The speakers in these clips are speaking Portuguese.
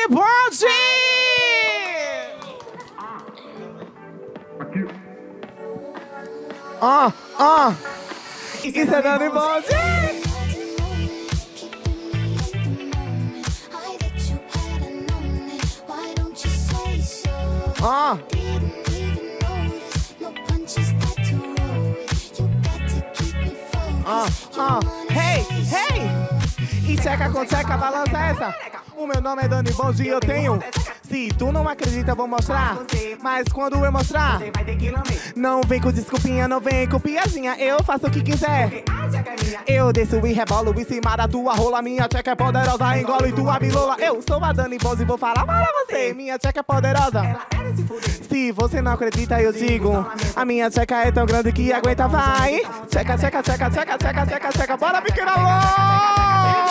Dani Bond! Isso é Dani Bond! Hey, hey! E tcheca com tcheca, balança essa. O meu nome é Dani Bond e eu tenho. Se tu não acredita, eu vou mostrar. Mas quando eu mostrar, não vem com desculpinha, não vem com piadinha. Eu faço o que quiser. Eu desço e rebolo em cima da tua rola. Minha tcheca é poderosa, engole tua bilola. Eu sou a Dani Bond e vou falar para você. Minha tcheca é poderosa. Se você não acredita, eu digo. A minha tcheca é tão grande que aguenta, vai. Tcheca, tcheca, tcheca, tcheca, tcheca, tcheca, tcheca. Bora, pequena Lô!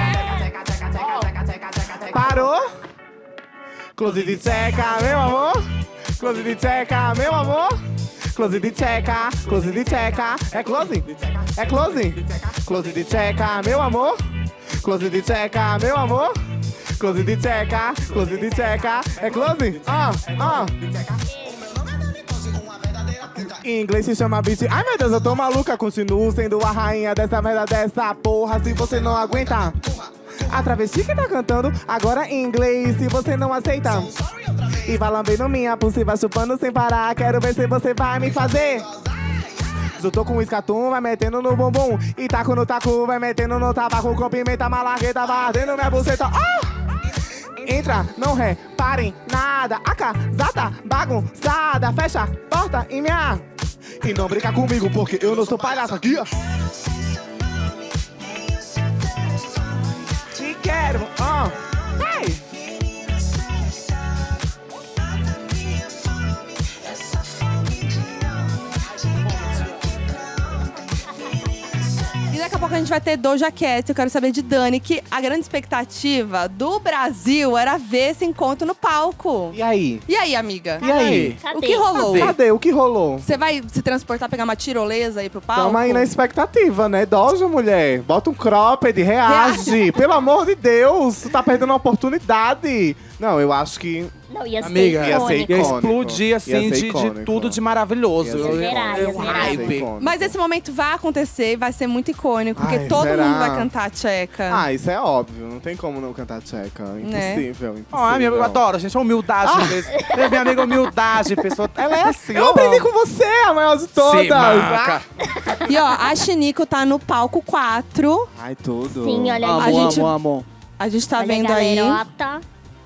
Parou? Close de tcheca, meu amor. Close de tcheca, meu amor. Close de tcheca, close de tcheca. É close? É close? Close de tcheca, meu amor. Close de tcheca, meu amor. Close de tcheca, close de tcheca. É close? Em inglês se chama bitch. Ai meu Deus, eu tô maluca. Continuo sendo a rainha dessa merda, dessa porra. Se você não aguenta, a travesti que tá cantando agora em inglês. Se você não aceita, e vai lambendo minha pulsa, vai chupando sem parar. Quero ver se você vai me fazer. Eu tô com o escatum, vai metendo no bumbum. E taco no taco, vai metendo no tabaco. Com pimenta, malargueta, vai ardendo minha buceta. Entra, não reparem nada. A casa tá bagunçada. Fecha a porta e minha. E não brinca comigo, porque eu não sou palhaço aqui, ó. Te quero, hey! E daqui a pouco a gente vai ter Doja Cat. Eu quero saber de Dani, que a grande expectativa do Brasil era ver esse encontro no palco. E aí? E aí, amiga? E aí? O que rolou? Cadê? O que rolou? Você vai se transportar, pegar uma tirolesa aí pro palco? Tamo aí na expectativa, né? Doja, mulher. Bota um cropped, reage. Pelo amor de Deus, tu tá perdendo uma oportunidade. Não, eu acho que... Não, ia ser Amiga, ia ser icônico. icônico. Ia explodir, assim, Ia ser de icônico. tudo de maravilhoso. Ia ser Será, Eu- será. hype. Mas esse momento vai acontecer e vai ser muito icônico, porque Ai, todo será? mundo vai cantar tcheca. Ah, isso é óbvio. Não tem como não cantar tcheca. Impossível, impossível. Ah, eu adoro, gente. A humildade. Minha amiga humildade, pessoa. Ela é assim. Eu aprendi com você, a maior de todas. Sim, maca. E ó, a Chinico tá no palco 4. Ai, tudo. Sim, olha Amo, aí. A gente- amo. A gente tá Olha a vendo aí galerota.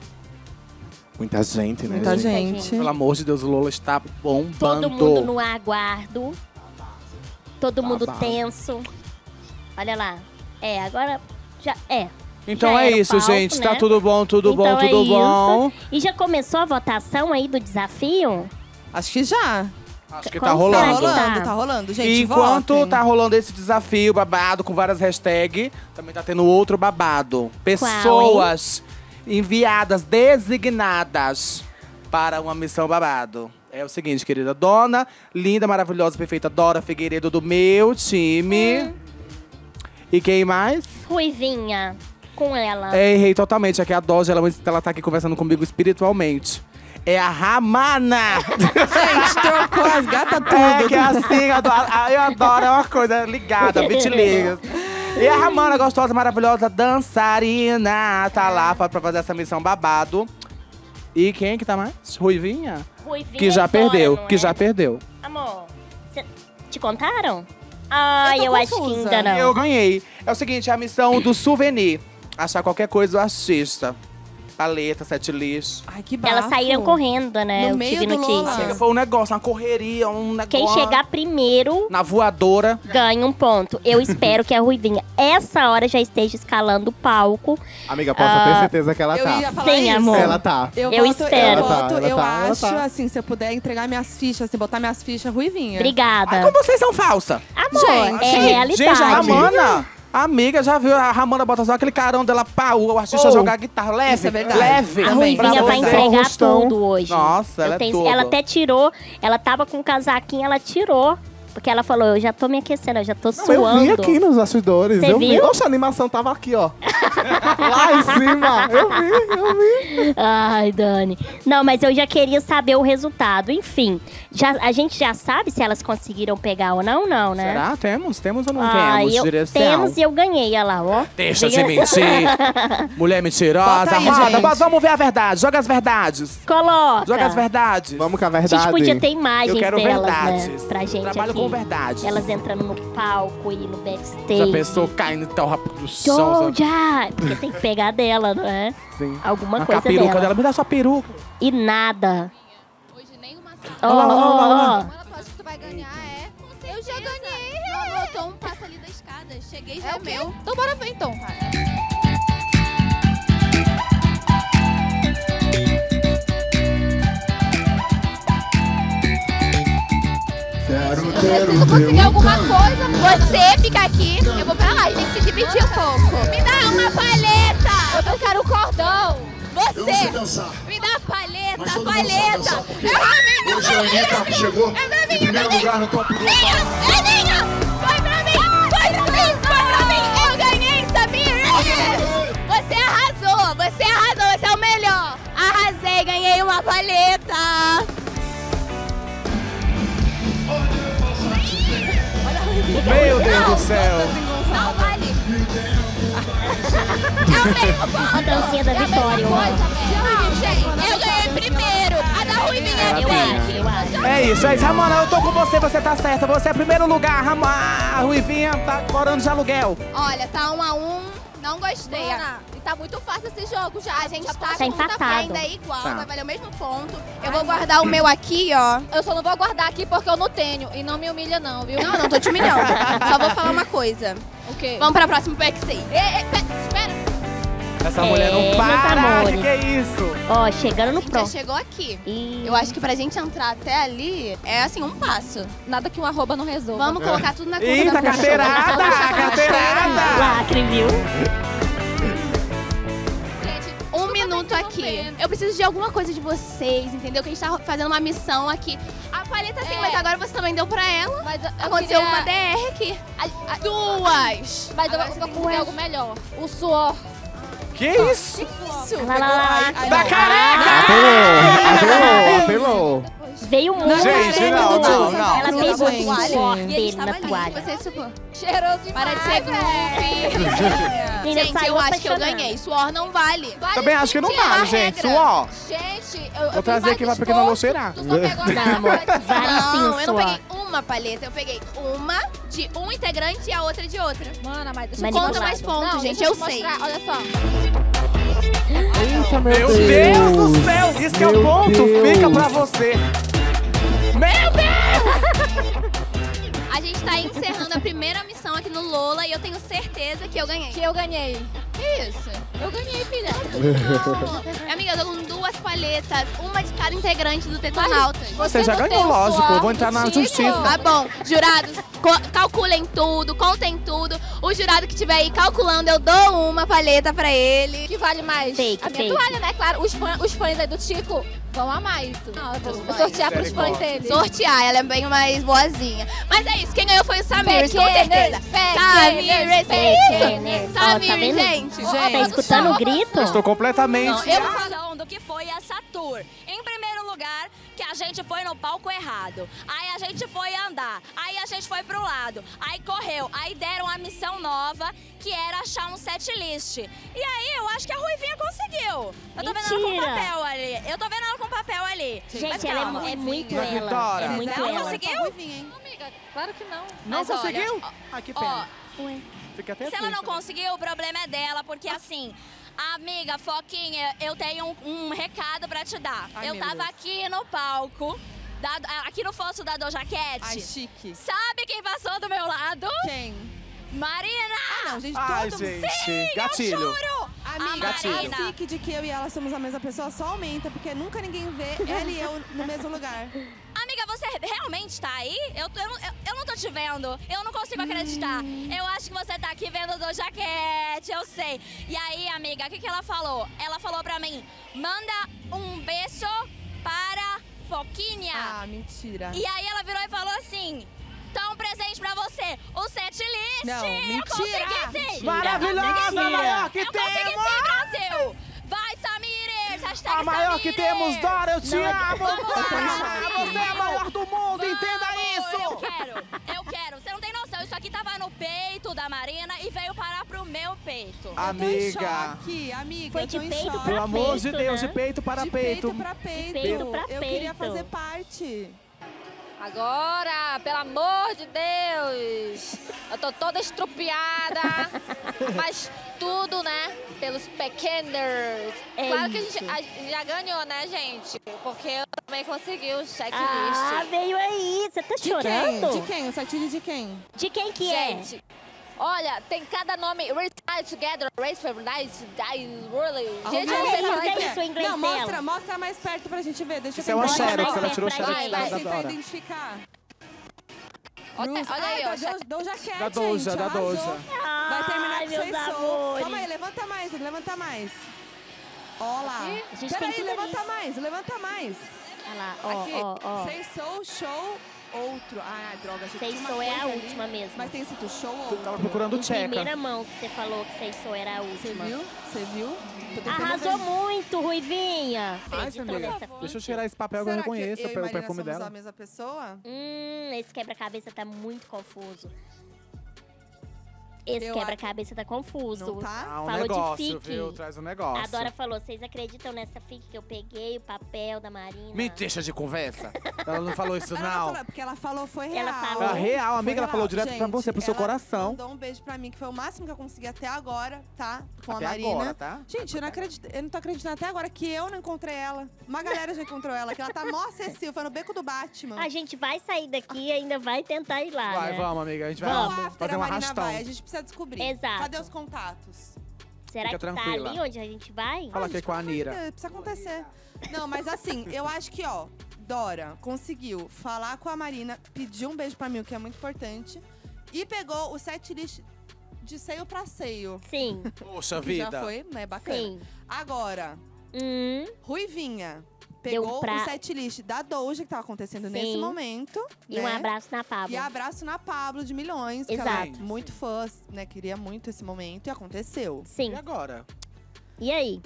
Muita gente, né? muita gente? gente. Pelo amor de Deus, o Lola está bombando. Todo mundo no aguardo. Todo mundo Babado. tenso. Olha lá. É, agora já é. Então Já é era o isso, palco, gente. né? Tá tudo bom, tudo Então bom, é tudo isso. bom. E já começou a votação aí do desafio? Acho que já. Acho que Como tá será Tá rolando. que rolando, tá? tá rolando. Gente, E enquanto votem. tá rolando esse desafio babado com várias hashtags, também tá tendo outro babado. Pessoas enviadas, designadas para uma missão babado. É o seguinte, querida dona, linda, maravilhosa, perfeita Dora Figueiredo do meu time. E quem mais? Ruivinha. Com ela. Errei totalmente. Aqui é a Doja, ela tá aqui conversando comigo espiritualmente. É a Ramana! Gente, trocou as gatas tudo. É que é assim, eu adoro, é uma coisa ligada, bitligas. E a Ramana, gostosa, maravilhosa, dançarina, tá lá pra fazer essa missão babado. E quem que tá mais? Ruivinha? Ruivinha Que já e Dora, perdeu, não que é? já perdeu. Amor, te contaram? Ai, Eu eu tô acho que confusa. ainda não. Eu ganhei. É o seguinte, é a missão do souvenir. Achar qualquer coisa do artista. Paleta, set list. Ai, que bafo. Elas saíram correndo, né? No Eu meio tive do Lola. notícias. Foi um negócio, uma correria, um negócio. Quem chegar primeiro na voadora. ganha um ponto. Eu espero que a Ruivinha, essa hora, já esteja escalando o palco. Amiga, posso ter certeza que ela Eu tá. ia falar Sim, isso. amor. Ela tá. Eu voto, espero. Eu voto, Ela tá, eu ela tá, ela acho, tá. assim, se eu puder entregar minhas fichas, assim, botar minhas fichas, Ruivinha. Obrigada. Ai, como vocês são falsa. Amor, Gente, é realidade. Gente, a Ramana. Amiga, já viu? A Ramana bota só aquele carão dela, pau, o artista jogar guitarra leve. Isso é verdade. Leve. A Também. Ruivinha Pra vai você. entregar Rostão. tudo hoje. Nossa, ela é tudo. Ela até tirou, ela tava com um casaquinho, ela tirou. Porque ela falou, eu já tô me aquecendo, eu já tô Eu suando. vi aqui nos bastidores. Você Eu vi. viu? Oxe, a animação tava aqui, ó. Lá em cima. Eu vi. Ai, Dani. Não, mas eu já queria saber o resultado. Enfim, a gente já sabe se elas conseguiram pegar ou não, né? Será? Temos ou não Ah, temos, direção? temos e eu ganhei, olha lá, ó. Deixa de mentir. Mulher mentirosa. Bota aí, Roda, gente. mas vamos ver a verdade. Joga as verdades. Coloca. Joga as verdades. Vamos com a A verdade. gente podia ter imagens Eu quero delas, verdades. né? Pra gente Trabalho aqui. com verdades. Elas entrando no palco e no backstage. Já pensou caindo tão rápido do chão? Doja! Porque tem que pegar dela, não é? Sim. Alguma A coisa peruca dela. dela. Me dá sua peruca. E nada. Hoje nenhuma Ó, lá, lá, lá, lá. Ela tu acha que tu vai ganhar, é? Eu já ganhei. Ela botou um passo ali da escada. Cheguei, já é meu. Então bora ver então, cara. Preciso conseguir alguma coisa. Você fica aqui, eu vou pra lá. A gente tem que se dividir um pouco. Me dá uma paleta. Eu quero o cordão. Você, me dá a paleta, a paleta. Hoje a Anitta que chegou em primeiro lugar no top 1. É minha! Foi pra mim! Foi pra mim! Foi pra mim! Eu ganhei, Samir! Você arrasou! Você arrasou! Você é o melhor! Arrasei! Ganhei uma paleta! Meu Deus do céu. Não vale! É o mesmo ponto! A dancinha da Vitória, ó. Não, gente, eu ganhei primeiro! A da Ruivinha é Eu acho. É isso. Ramona, eu tô com você. Você tá certa. Você é primeiro lugar. A Ruivinha tá morando de aluguel. Olha, tá 1 a 1, não gostei. E tá muito fácil esse jogo já. A gente tá com muita empatado. fé, ainda é igual, Tá. vai valer o mesmo ponto. Eu vou guardar o meu aqui, ó. Eu só não vou guardar aqui porque eu não tenho. E não me humilha não, viu? Não tô te humilhando. Só vou falar uma coisa. O quê? Vamos pra próxima PXI. Espera. Essa mulher não meus para. amores. Que é isso? Ó, chegando no A gente pro. já chegou aqui. E... Eu acho que pra gente entrar até ali, é assim, um passo. Nada que um arroba não resolva. Vamos colocar tudo na conta Eita, da carteirada! Carteirada! Lacre, viu? Gente, 1 minuto aqui. Eu preciso de alguma coisa de vocês, entendeu? Que a gente tá fazendo uma missão aqui. A paleta sim, mas agora você também deu pra ela. Mas eu Aconteceu queria- uma DR aqui. 2. Mas eu vou conseguir algo melhor. O suor. Que isso? Lá, lá, lá. Da careca! Apelou. Veio muito. Gente, não. Ela fez Gente. o suor E ele dele estava na ali. toalha. Você supor. Cheiroso demais. Para de ser Ainda Gente, saiu eu acho que eu apaixonada. ganhei. Suor não vale. Também acho que não Tinha uma vale, gente. regra. Suor. Gente, Vou trazer aqui pra pequena Lô cheirar. Tu só pegou a Não, amor. Vale sim Não, o eu não suor. peguei uma paleta. Eu peguei uma de um integrante e a outra de outra. Mana, mas deixa eu Manipulado. Conta mais pontos, Não, gente. deixa Eu te sei. mostrar. Olha só. Eita, Meu Deus do céu! Isso que é o Meu ponto. Deus. Fica pra você. Meu Deus! A gente tá encerrando a primeira missão aqui no Lola e eu tenho certeza que eu ganhei. Que eu ganhei. Que isso? Eu ganhei, filha. Não. Amiga, eu tô com 2 paletas, uma de cada integrante do Tetonautas. Você já não ganhou, tem o lógico. suor Eu vou entrar na contigo? justiça. Tá bom, jurados, calculem tudo, contem tudo. O jurado que estiver aí calculando, eu dou uma paleta pra ele. O que vale mais? Fake, a minha fake. toalha, né? Claro, os fãs aí do Tico vão amar isso. Não, eu vou sortear pros fãs dele. Sortear, ela é bem mais boazinha. Mas é isso, quem ganhou foi o Samir, com certeza. Pequeners, pequeners. Ó, tá Samir, vendo? gente. Tá escutando o grito? Estou completamente. Não, eu vou Informação do que foi essa tour. Em primeiro lugar, que a gente foi no palco errado. Aí a gente foi andar. Aí a gente foi pro lado. Aí correu. Aí deram a missão nova, que era achar um set list. E aí eu acho que a Ruivinha conseguiu. Eu tô vendo ela com Mentira. papel ali. Eu tô vendo ela com papel ali. Mas Gente, calma. ela é muito Vai, ela. Vitória. É muito Ela ela. conseguiu? Amiga, claro que não. Não Mas olha, conseguiu? Ah, que pena. Ué. Fica até Se ela não triste. conseguiu, o problema é dela, porque assim, amiga, Foquinha, eu tenho um recado pra te dar. Ai, eu meu tava Deus. aqui no palco, aqui no fosso da Doja Cat. Ai, chique. Sabe quem passou do meu lado? Quem? Marina! Não, gente, Ai, todo gente. Gatilho. Juro! Amiga, Marina. a fique de que eu e ela somos a mesma pessoa só aumenta, porque nunca ninguém vê ela e eu no mesmo lugar. Amiga, você realmente tá aí? Eu não tô te vendo. Eu não consigo acreditar. Eu acho que você tá aqui vendo Doja Cat, eu sei. E aí, amiga, o que ela falou? Ela falou pra mim, manda um beijo para Foquinha. Ah, mentira. E aí ela virou e falou assim, Então, um presente pra você, o set list. Não, mentira. Eu consegui sim. Maravilhosa, a maior que eu consegui temos. sim, Brasil. Vai, Samires, hashtag A maior que Samires. temos, Dora, eu te Não, amo. Vamos lá. Você é a maior do mundo, entenda isso. Eu quero. Você não tem noção, isso aqui tava no peito da Marina e veio parar pro meu peito. Amiga, Amiga, Foi eu tô de em peito choque. pra pelo amor de peito, Deus, né? de peito para De peito. peito pra peito. peito pra Eu queria peito. fazer parte. Agora, pelo amor de Deus, eu tô toda estrupiada, mas tudo, né, pelos pequenos. É claro que isso. a gente já ganhou, né, gente? Porque eu também consegui o checklist. Ah, veio aí. Você tá De quem? chorando? De quem? O setilho de quem? De quem que é? Gente, olha, tem cada nome. Race together, race for night, die really. Gente, eu não sei falar é inglês. isso, o inglês Não, dela. mostra mais perto pra gente ver. Deixa eu Isso é uma Bota xerox, mais ela tirou o perto pra xerox gente. da Vai tentar Dora. identificar. Olha aí, ó. Doja Cat, Da Doja, gente, da arrasou. Doja. Vai terminar Ai, com meus Sei Soul. amores. Calma aí, levanta mais, levanta mais. Ó lá. A gente tem Peraí, tudo levanta ali. mais, levanta mais. Olha lá, Aqui, ó. Sei Soul, show, outro. Ah, droga, gente. Sei tinha uma Soul é a coisa ali, última mesmo. Mas tem escrito show ou Tu outro. tava procurando Em tcheca. primeira mão que você falou que Sei Soul era a Você última. viu? Você viu? Tô tentando Arrasou ver. muito, Ruivinha. Ai, Acredita amiga, nessa deixa eu ficha? tirar esse papel que eu Será que reconheço eu e pelo Marina perfume somos dela. a mesma pessoa? Esse quebra-cabeça tá muito confuso. Esse Eu quebra-cabeça tá confuso. Não tá? Ah, um Falou de negócio, fique. viu? Traz um negócio. A Dora falou, vocês acreditam nessa fique que eu peguei, o papel da Marina? Me deixa de conversa. Ela não falou isso, Ela não. falou, porque ela falou foi real. Ela falou. Ah, real, amiga, Foi ela falou real. direto pra Gente, você, pro seu ela coração. mandou um beijo pra mim, que foi o máximo que eu consegui até agora, tá? Com Até a Marina. agora, tá? Gente, eu não acredito, eu não tô acreditando até agora que eu não encontrei ela. Uma galera já encontrou ela, que ela tá mó acessível, foi no beco do Batman. A gente vai sair daqui e ainda vai tentar ir lá, Vai, né? vamos, amiga. A gente vai Vamos. No after, fazer a um Marina arrastão. vai, a gente precisa descobrir. Exato. Cadê os contatos? Será Fica que tá tranquila. ali onde a gente vai? Fala aqui com a Anira. Precisa acontecer. Não, mas assim, eu acho que, ó, Dora conseguiu falar com a Marina, pediu um beijo pra mim, o que é muito importante, e pegou o setlist de seio pra seio. Sim. Poxa Que já vida. foi, né, bacana. Sim. Agora, Ruivinha Deu pegou pra- o setlist da Doja, que tava acontecendo Sim. nesse momento. E um né? abraço na Pablo. E abraço na Pablo de Milhões, que ela é Exato. muito fã, né? Queria muito esse momento e aconteceu. Sim. E agora? E aí?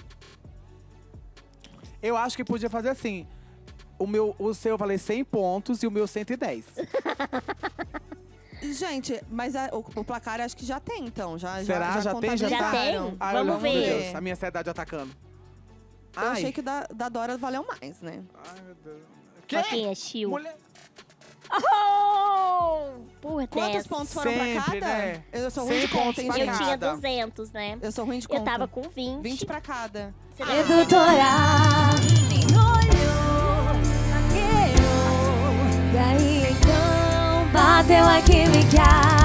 Eu acho que podia fazer assim. O seu eu falei 100 pontos e o meu 110. Gente, mas o placar acho que já tem, então. Será? Já tem? Já Já tem? contabilizaram. Ai, Vamos olha, meu ver. Deus, a minha ansiedade atacando. Eu achei que o da Dora valeu mais, né? Ai, meu Deus. Pra quem é Chiu? Mulher... Oh! Por Quantos 10. pontos foram pra Sempre, cada? né? Eu sou 100 ruim de conta, pontos hein, pra Eu gente? tinha cada. 200, né? Eu sou ruim de conta. Eu tava com 20. 20 pra cada. Você Sedutora, me olhou, maqueou. E aí então bateu a química.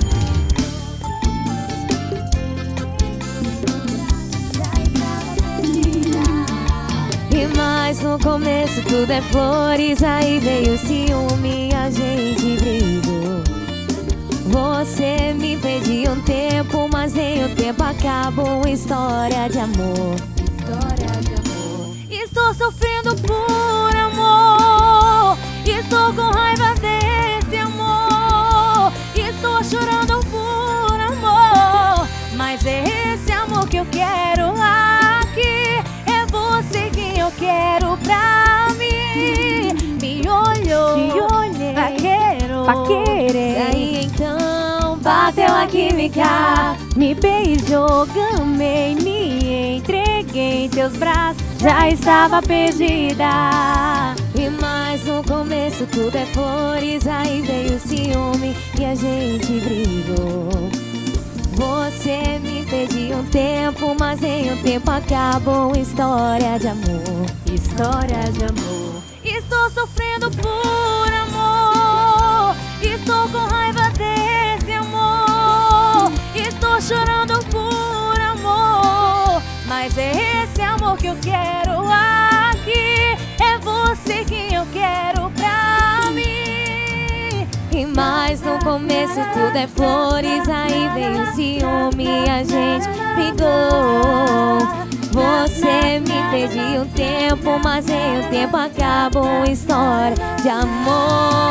E mais no começo tudo é flores, aí veio o ciúme e a gente brigou. Você me pediu um tempo, mas nem o tempo acabou. História de amor. História de amor. Estou sofrendo por amor. Estou com raiva desse amor. Estou chorando por amor. Mas é esse amor que eu quero aqui. É você que eu quero pra mim. Me olhou, te olhei, pra querer. E aí então bateu a química. Me beijou, gamei, me entreguei em teus braços. Já estava perdida. E mais no começo tudo é flores, aí veio o ciúme e a gente brigou. Você me pediu um tempo, mas em um tempo acabou. História de amor, história de amor. Estou sofrendo por amor. Estou com raiva desse amor. Estou chorando por amor. Mas é esse amor que eu quero aqui. É você que eu quero pra mim. E mais no começo tudo é flores, aí veio o ciúme e a gente brigou. Você me pediu um tempo, mas em um tempo acabou. História de amor.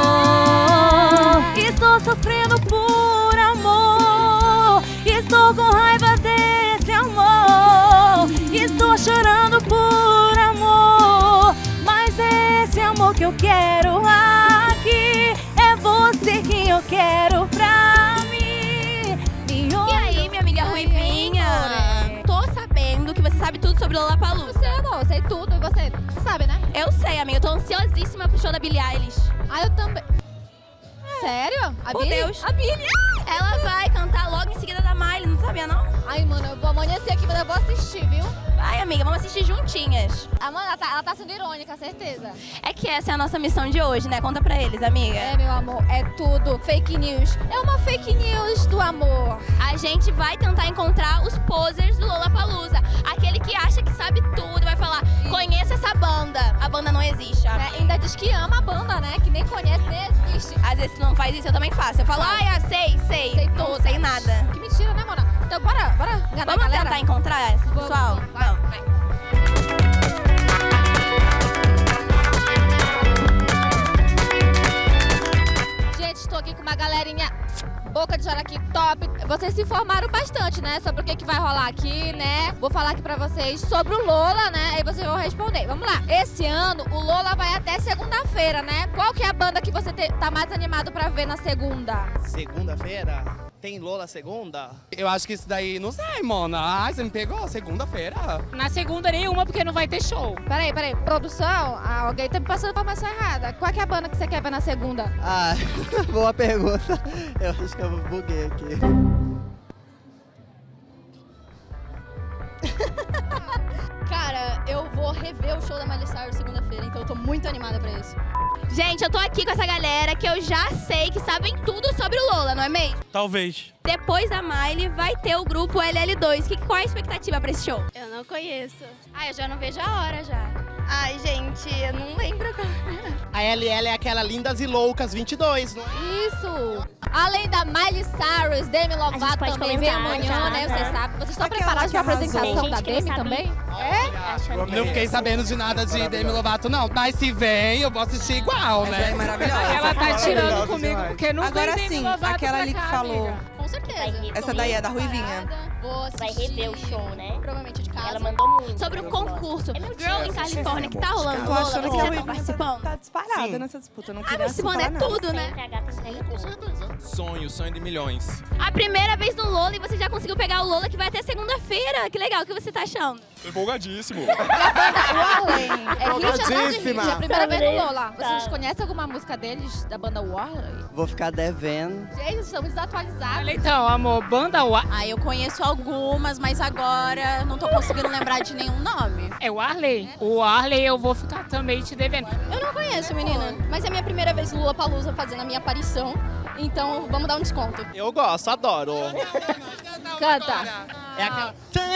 Estou sofrendo por amor. Estou com raiva desse amor. Estou chorando por amor. Mas esse amor que eu quero aqui é você que eu quero pra mim. E aí, minha amiga Ruivinha? Tô sabendo que você sabe tudo sobre Lollapalooza. Você, amor, eu sei tudo. E você? Você sabe, né? Eu sei, amiga. Eu tô ansiosíssima pro show da Billie Eilish. Ah, eu também. Sério? A Por Billie? Deus. A Billie. Ela vai cantar logo em seguida da Miley, não sabia não? Ai, mano, eu vou amanhecer aqui, mas eu vou assistir, viu? Vai, amiga, vamos assistir juntinhas. Ah, mano, ela tá sendo irônica, certeza. É que essa é a nossa missão de hoje, né? Conta pra eles, amiga. É, meu amor, é tudo fake news. É uma fake news do amor. A gente vai tentar encontrar os posers do Lollapalooza. Aquele que acha que sabe tudo, vai falar, conheço essa banda. A banda não existe. Ainda diz que ama a banda, né? Que nem conhece, nem existe. Às vezes tu não faz isso, eu também faço. Eu falo, sei. Sei Não tudo. sei nada. Que mentira, né, mona? Então bora enganar Vamos a galera. tentar encontrar esse pessoal? Vamos. Vai. Gente, estou aqui com uma galerinha boca de jaraqui top. Vocês se informaram bastante, né? Sobre o que vai rolar aqui, né? Vou falar aqui pra vocês sobre o Lola, né? Aí vocês vão responder. Vamos lá. Esse ano, o Lola vai até segunda-feira, né? Qual que é a banda que você tá mais animado pra ver na segunda? Segunda-feira? Tem Lola segunda? Eu acho que isso daí, não sei, mona. Ai, você me pegou? Segunda-feira? Na segunda nenhuma, porque não vai ter show. Peraí. Produção, alguém tá me passando informação errada. Qual que é a banda que você quer ver na segunda? Ah, boa pergunta. Eu acho que eu buguei aqui. Cara, eu vou rever o show da Miley Cyrus segunda-feira, então eu tô muito animada pra isso. Gente, eu tô aqui com essa galera que eu já sei que sabem tudo sobre o Lola, não é mesmo? Talvez. Depois da Miley, vai ter o grupo LL2. Qual é a expectativa pra esse show? Eu não conheço. Eu já não vejo a hora já. Ai, gente, eu não lembro agora. A LL é aquela Lindas e Loucas 22, não é? Isso! Além da Miley Cyrus, Demi Lovato pode também vem comentar amanhã, já, né? né? Vocês sabem. Vocês estão Aquela preparados que pra arrasou. apresentação da Gente, queria Demi saber. também? Não fiquei sabendo de nada de Demi Lovato, não. Mas se vem, eu vou assistir igual, né? É maravilhosa. Ela tá tirando Maravilhosa comigo demais. porque não Agora vem Demi sim, Lovato aquela pra ali que cá, falou. amiga. Com certeza. Essa daí é da Ruivinha. Vou assistir. Vai rever o show, né? Provavelmente de casa. Ela mandou muito. Sobre o concurso Girl in California, que tá rolando Tô Lola, achando você que a já tá Ruivinha participando? tá disparada nessa disputa. Não queria Participando é separar, não. tudo, né? Sempre a gata está em tudo. Sonho de milhões. A primeira vez no Lola e você já conseguiu pegar o Lola que vai até segunda-feira. Que legal, o que você tá achando? Tô empolgadíssimo. O Warley. É Rio de Janeiro. Empolgadíssima. É a primeira vez no Lola. Tá. Vocês conhecem alguma música deles, da banda Warley? Vou ficar devendo. Gente, estamos desatualizados. Olha então, amor, banda Eu conheço algumas, mas agora não tô conseguindo lembrar de nenhum nome. É o Arley. O Arley eu vou ficar também te devendo. Eu não conheço, menina. Mas é a minha primeira vez no Lollapalooza fazendo a minha aparição. Então vamos dar um desconto. Eu gosto, adoro. Canta. É aquela...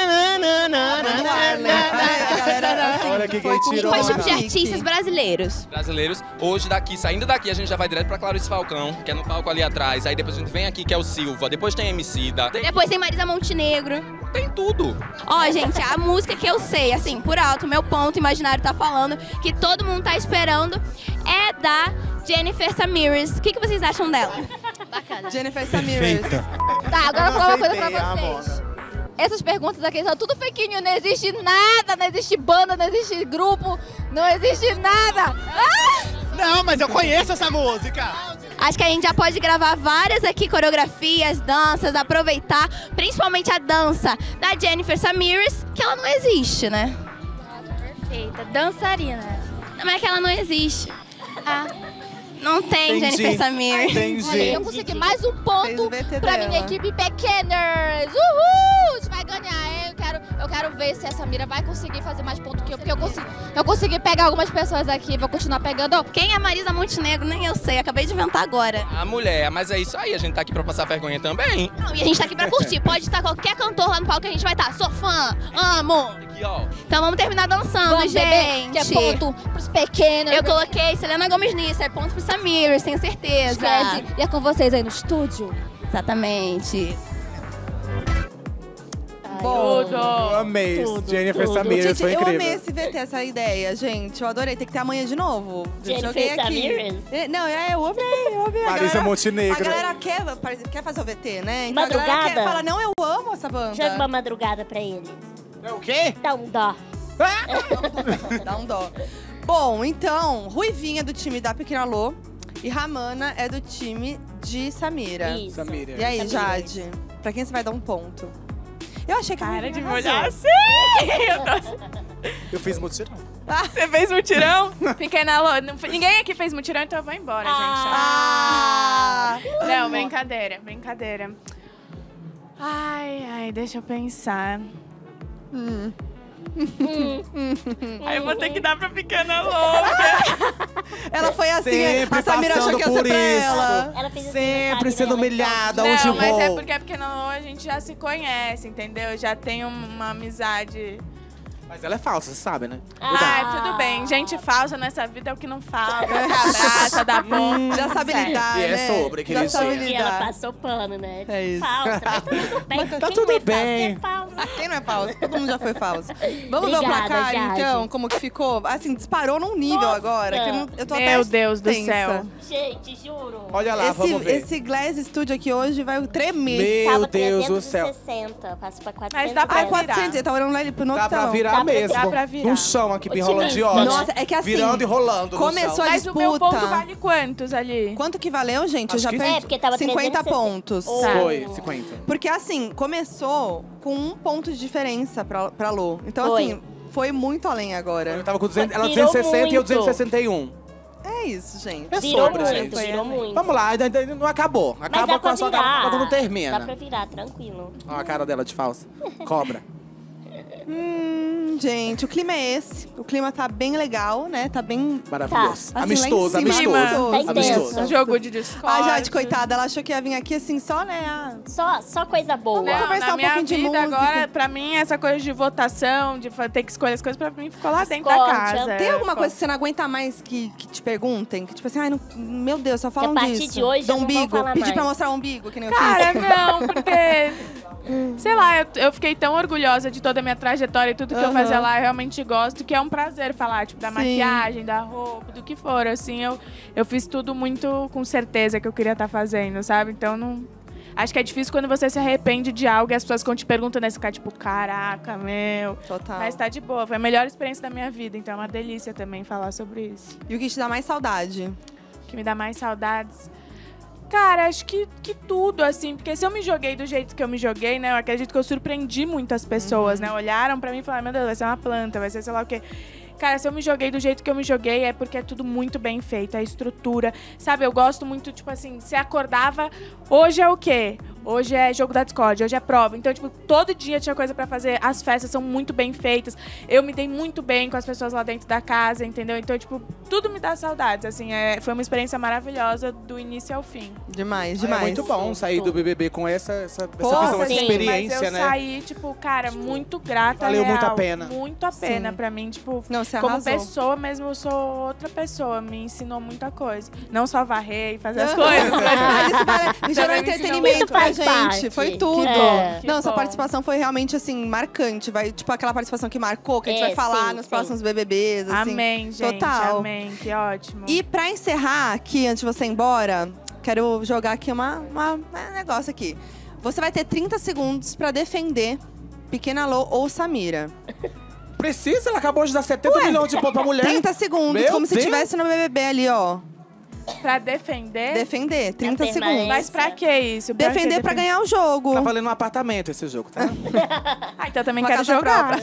Olha aqui quem tirou. Quais tipos de artistas brasileiros? Brasileiros. Hoje daqui, saindo daqui, a gente já vai direto pra Clarice Falcão, que é no palco ali atrás. Aí depois a gente vem aqui, que é o Silva. Depois tem Emicida. Depois tem Marisa Montenegro. Tem tudo. Ó, gente, a música que eu sei, assim, por alto, meu ponto imaginário tá falando, que todo mundo tá esperando, é da Jennifer Samires. O que vocês acham dela? Bacana. Jennifer Samires. Tá, agora eu vou falar uma coisa aceitei, pra amor. vocês. Essas perguntas aqui são tudo fake news, não existe nada, não existe banda, não existe grupo, não existe nada. Não, mas eu conheço essa música. Acho que a gente já pode gravar várias aqui coreografias, danças, aproveitar, principalmente a dança da Jennifer Samires, que ela não existe, né? Perfeita. Dançarina. Não é que ela não existe. Ah. Não tem Entendi. Jennifer Samires. Entendi. Eu consegui mais um ponto Fez o VT pra dela. minha equipe Pequeners. Uhul! A gente vai ganhar, hein? Eu quero ver se essa Mira vai conseguir fazer mais pontos que eu, porque eu consegui pegar algumas pessoas aqui, vou continuar pegando. Quem é Marisa Montenegro? Nem eu sei, acabei de inventar agora. A mulher, mas é isso aí, a gente tá aqui pra passar vergonha também. Não, e a gente tá aqui pra curtir. Pode estar qualquer cantor lá no palco que a gente vai estar. Sou fã, amo. Aqui, ó. Então vamos terminar dançando, Vamos, bebê, gente. que é ponto pros Pequeners. Eu coloquei Selena Gomez nisso, é ponto pro Samir, tenho certeza. Esquece. E é com vocês aí no estúdio. Exatamente. Bom, Tudo. Eu amei. Jennifer Samira, Gente, foi eu incrível. amei esse VT, essa ideia, gente. Eu adorei. Tem que ter amanhã de novo. Jennifer Joguei aqui. Samira? Não, eu amei. Marisa Montenegro. A galera quer fazer o VT, né? Então a galera Madrugada? fala, não, eu amo essa banda. Joga uma madrugada pra eles. É o quê? Dá um dó. Dá um dó. Bom, então, Ruivinha do time da Pequena Lô e Ramana é do time de Samira. Isso. Samira. E aí, Samira. Jade? Pra quem você vai dar um ponto? Eu achei que a Para de Ruivinha me arrasou. olhar assim. Eu fiz mutirão. Você fez mutirão? Pequena Lô. Ninguém aqui fez mutirão, então eu vou embora, gente. Não, brincadeira. Ai, deixa eu pensar. Aí eu vou ter que dar pra Pequena Lô. Ela foi assim, Sempre a Samira achou passando que ia ser por pra isso. ela. Ela fez assim, Sempre sendo humilhada, hoje Não, mas vou. é porque a Pequena Lô a gente já se conhece, entendeu? Já tem uma amizade. Mas ela é falsa, você sabe, né? Ah, tudo bem. Gente falsa nessa vida é o que não falta. Se abraça, dá bom. Já sabe lidar, E é né? sobre, Já sabe querido. E ela lidar. passou pano, né? É isso. Falsa, mas tudo bem. Tá Quem tudo não é bem. falso, é falso. Quem não é falso? Todo mundo já foi falso. Vamos ver o Obrigada, placar, Jade. então? Como que ficou? Assim, disparou num nível Nossa. agora. Que eu tô Meu até Deus do tensa. céu. Gente, juro. Olha lá, vamos ver. Esse Glass Studio aqui hoje vai tremer. Meu Tava Deus do céu. 360, passa pra 400. Mas dá pra Ah, 400. virar. Ele tá olhando lá ele pro outro Dá pra telão. virar Dá pra- mesmo. dá pra virar. No chão aqui, enrolando de ódio. Nossa, é que assim, Virando e rolando no começou chão. a Mas o meu disputa. ponto vale quantos ali? Quanto que valeu, gente? Acho Eu já que perdi. É, porque tava 50 360. pontos. Tá. Foi, 50. Porque assim, começou com 1 ponto de diferença pra Lô. Então Foi. assim, foi muito além agora. Eu tava com 200, ela Virou 260 e eu muito. 261. É isso, gente. É Virou sobre, muito, gente. virou muito. Vamos lá, ainda não acabou. Mas Acaba dá com pra a sua virar. cara quando termina. Dá pra virar, tranquilo. Olha a cara dela de falsa. Cobra. Gente, o clima é esse. O clima tá bem legal, né? Tá bem... Maravilhoso. Assim, Amistoso, lá em cima. amistoso. Tá intenso. Amistoso. Jogo de discórdia. A Jade, coitada, ela achou que ia vir aqui assim só, né? Só coisa boa. Vamos conversar na um minha pouquinho de vida música. agora, pra mim, essa coisa de votação, de ter que escolher as coisas, pra mim ficou lá dentro da Discórdia. casa. Tem alguma coisa que você não aguenta mais que te perguntem? Que tipo assim, ai, não, meu Deus, só falam Que a partir disso. de hoje Do já não vão umbigo. falar Pedir mais. pra mostrar o umbigo, que nem eu Cara, fiz. não, porque... Sei lá, eu fiquei tão orgulhosa de toda a minha trajetória e tudo que eu fazia lá, eu realmente gosto, que é um prazer falar, tipo, da Sim. maquiagem, da roupa, do que for, assim, eu fiz tudo muito com certeza que eu queria estar fazendo, sabe? Então, não... Acho que é difícil quando você se arrepende de algo e as pessoas ficam te perguntando, né? Você fica tipo, caraca, meu. Total. Mas tá de boa, foi a melhor experiência da minha vida, então é uma delícia também falar sobre isso. E o que te dá mais saudade? O que me dá mais saudades... Cara, acho que tudo, assim, porque se eu me joguei do jeito que eu me joguei, né, eu acredito que eu surpreendi muitas pessoas, né, olharam pra mim e falaram, meu Deus, vai ser uma planta, vai ser sei lá o quê. Cara, se eu me joguei do jeito que eu me joguei, é porque é tudo muito bem feito, a estrutura, sabe, eu gosto muito, tipo assim, você acordava, hoje é o quê? Hoje é jogo da Discord, hoje é prova. Então, tipo, todo dia tinha coisa pra fazer. As festas são muito bem feitas. Eu me dei muito bem com as pessoas lá dentro da casa, entendeu? Então, tipo, tudo me dá saudades, assim. Foi uma experiência maravilhosa do início ao fim. Demais, É demais. muito bom sair do BBB com essa visão, essa sim, experiência, mas eu né? saí, tipo, cara, muito grata, valeu real. muito a pena. Muito a pena Sim. pra mim, tipo, Não, você como arrasou. pessoa mesmo, eu sou outra pessoa. Me ensinou muita coisa. Não só varrer e fazer as coisas, mas Gerou também me ensinou entretenimento muito. pra faz gente. parte. Foi tudo. É. Que Não, sua bom. participação foi realmente, assim, marcante. Tipo, aquela participação que marcou, que a gente É, vai falar sim, nos sim. próximos BBBs, assim. Amém, gente. Total. Amém. Que ótimo. E pra encerrar aqui, antes de você ir embora, quero jogar aqui um negócio aqui. Você vai ter 30 segundos pra defender Pequena Lô ou Samira. Precisa? Ela acabou de dar 70 milhões de pontos pra mulher. 30 segundos, Meu como se Deus. estivesse no BBB ali, ó. Pra defender? Defender, 30 permanência. segundos. Mas pra que isso? Pra Defender que pra ganhar o jogo. Tá valendo um apartamento esse jogo, tá? Ah, então eu também Uma quero casa jogar.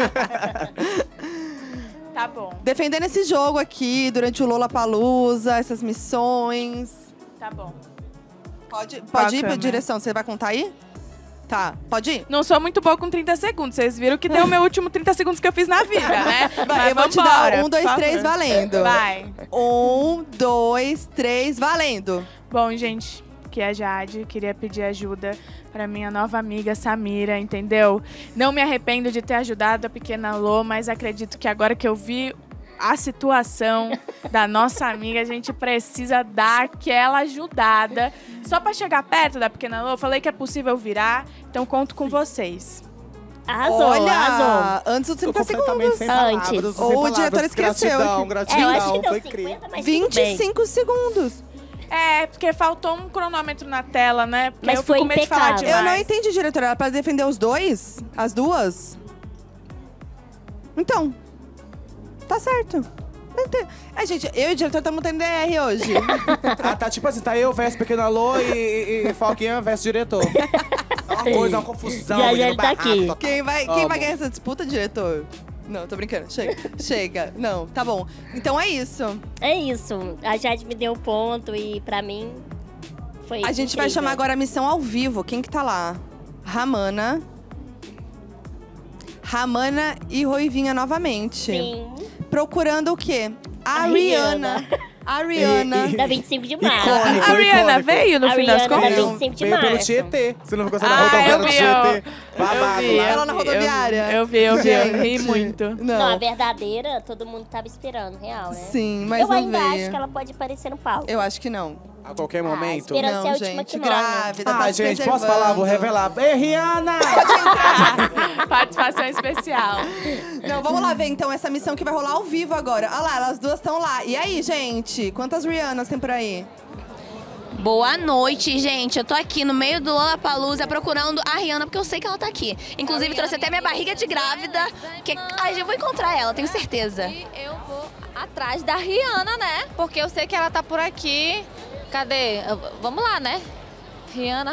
Tá bom, Defendendo esse jogo aqui, durante o Lollapalooza, essas missões. tá bom. Pode ir Bacana. pra direção, você vai contar aí? Tá, pode ir? Não sou muito boa com 30 segundos. Vocês viram que deu o meu último 30 segundos que eu fiz na vida, né? Vai, eu vou te dar 1, 2, 3, valendo. Vai. 1, 2, 3, valendo. Bom, gente, que é a Jade. Queria pedir ajuda pra minha nova amiga Samira, entendeu? Não me arrependo de ter ajudado a Pequena Lô, mas acredito que agora que eu vi a situação da nossa amiga, a gente precisa dar aquela ajudada. Só pra chegar perto da Pequena Lô, eu falei que é possível virar, então conto com vocês. Arrasou, Olha, arrasou. antes dos 30 completamente segundos. sem palavras, Antes. sem Ou o palavras. diretor esqueceu. Gratidão, gratidão. Eu acho que deu foi 50, incrível. mas tudo bem. 25 segundos. É, porque faltou um cronômetro na tela, né? Porque Mas eu foi fico com medo de falar impecável. demais. Eu não entendi, diretora. Era pra defender os dois? As duas? Então, tá certo. Gente, eu e o diretor estamos tendo DR hoje. Ah, tá tipo assim, tá eu versus Pequena Lô e Foquinha versus diretor. É uma coisa, uma confusão. Já, menino, ele tá aqui. barraco. Quem vai Amo. ganhar essa disputa, diretor? Não, tô brincando. Chega. Chega. Não, tá bom. Então é isso. É isso. A Jade me deu um ponto e pra mim foi A gente vai incrível. chamar agora a missão ao vivo. Quem que tá lá? Ramana e Ruivinha novamente. Sim. Procurando o quê? A Rihanna. Rihanna. A Rihanna. Da 25 de março. Icônico, A Rihanna icônico. veio no A fim das Rihanna da contas? 25 de Veio pelo março. Tietê. Você não ficou sabendo Ah, da eu rodoviária do vi, Tietê? Babado vi. lá. Ela na rodoviária. Eu vi, ri Gente. muito. Não, a Não. verdadeira, todo mundo tava esperando, real, né? Sim, mas eu não ainda veio. acho que ela pode aparecer no palco. Eu acho que não. A qualquer momento. espera- Essa é a Não, última gente. que morre. Grávida, tá Ah, se gente, posso preservando. falar? Vou revelar. Ei, Rihanna! Participação especial. Não, vamos lá ver então essa missão que vai rolar ao vivo agora. Olha lá, elas duas estão lá. E aí, gente? Quantas Rihannas tem por aí? Boa noite, gente. Eu tô aqui no meio do Lollapalooza procurando a Rihanna, porque eu sei que ela tá aqui. Inclusive, trouxe até minha barriga de grávida. Eu vou encontrar ela, tenho certeza. E eu vou atrás da Rihanna, né? Porque eu sei que ela tá por aqui. Cadê? Vamos lá, né? Rihanna.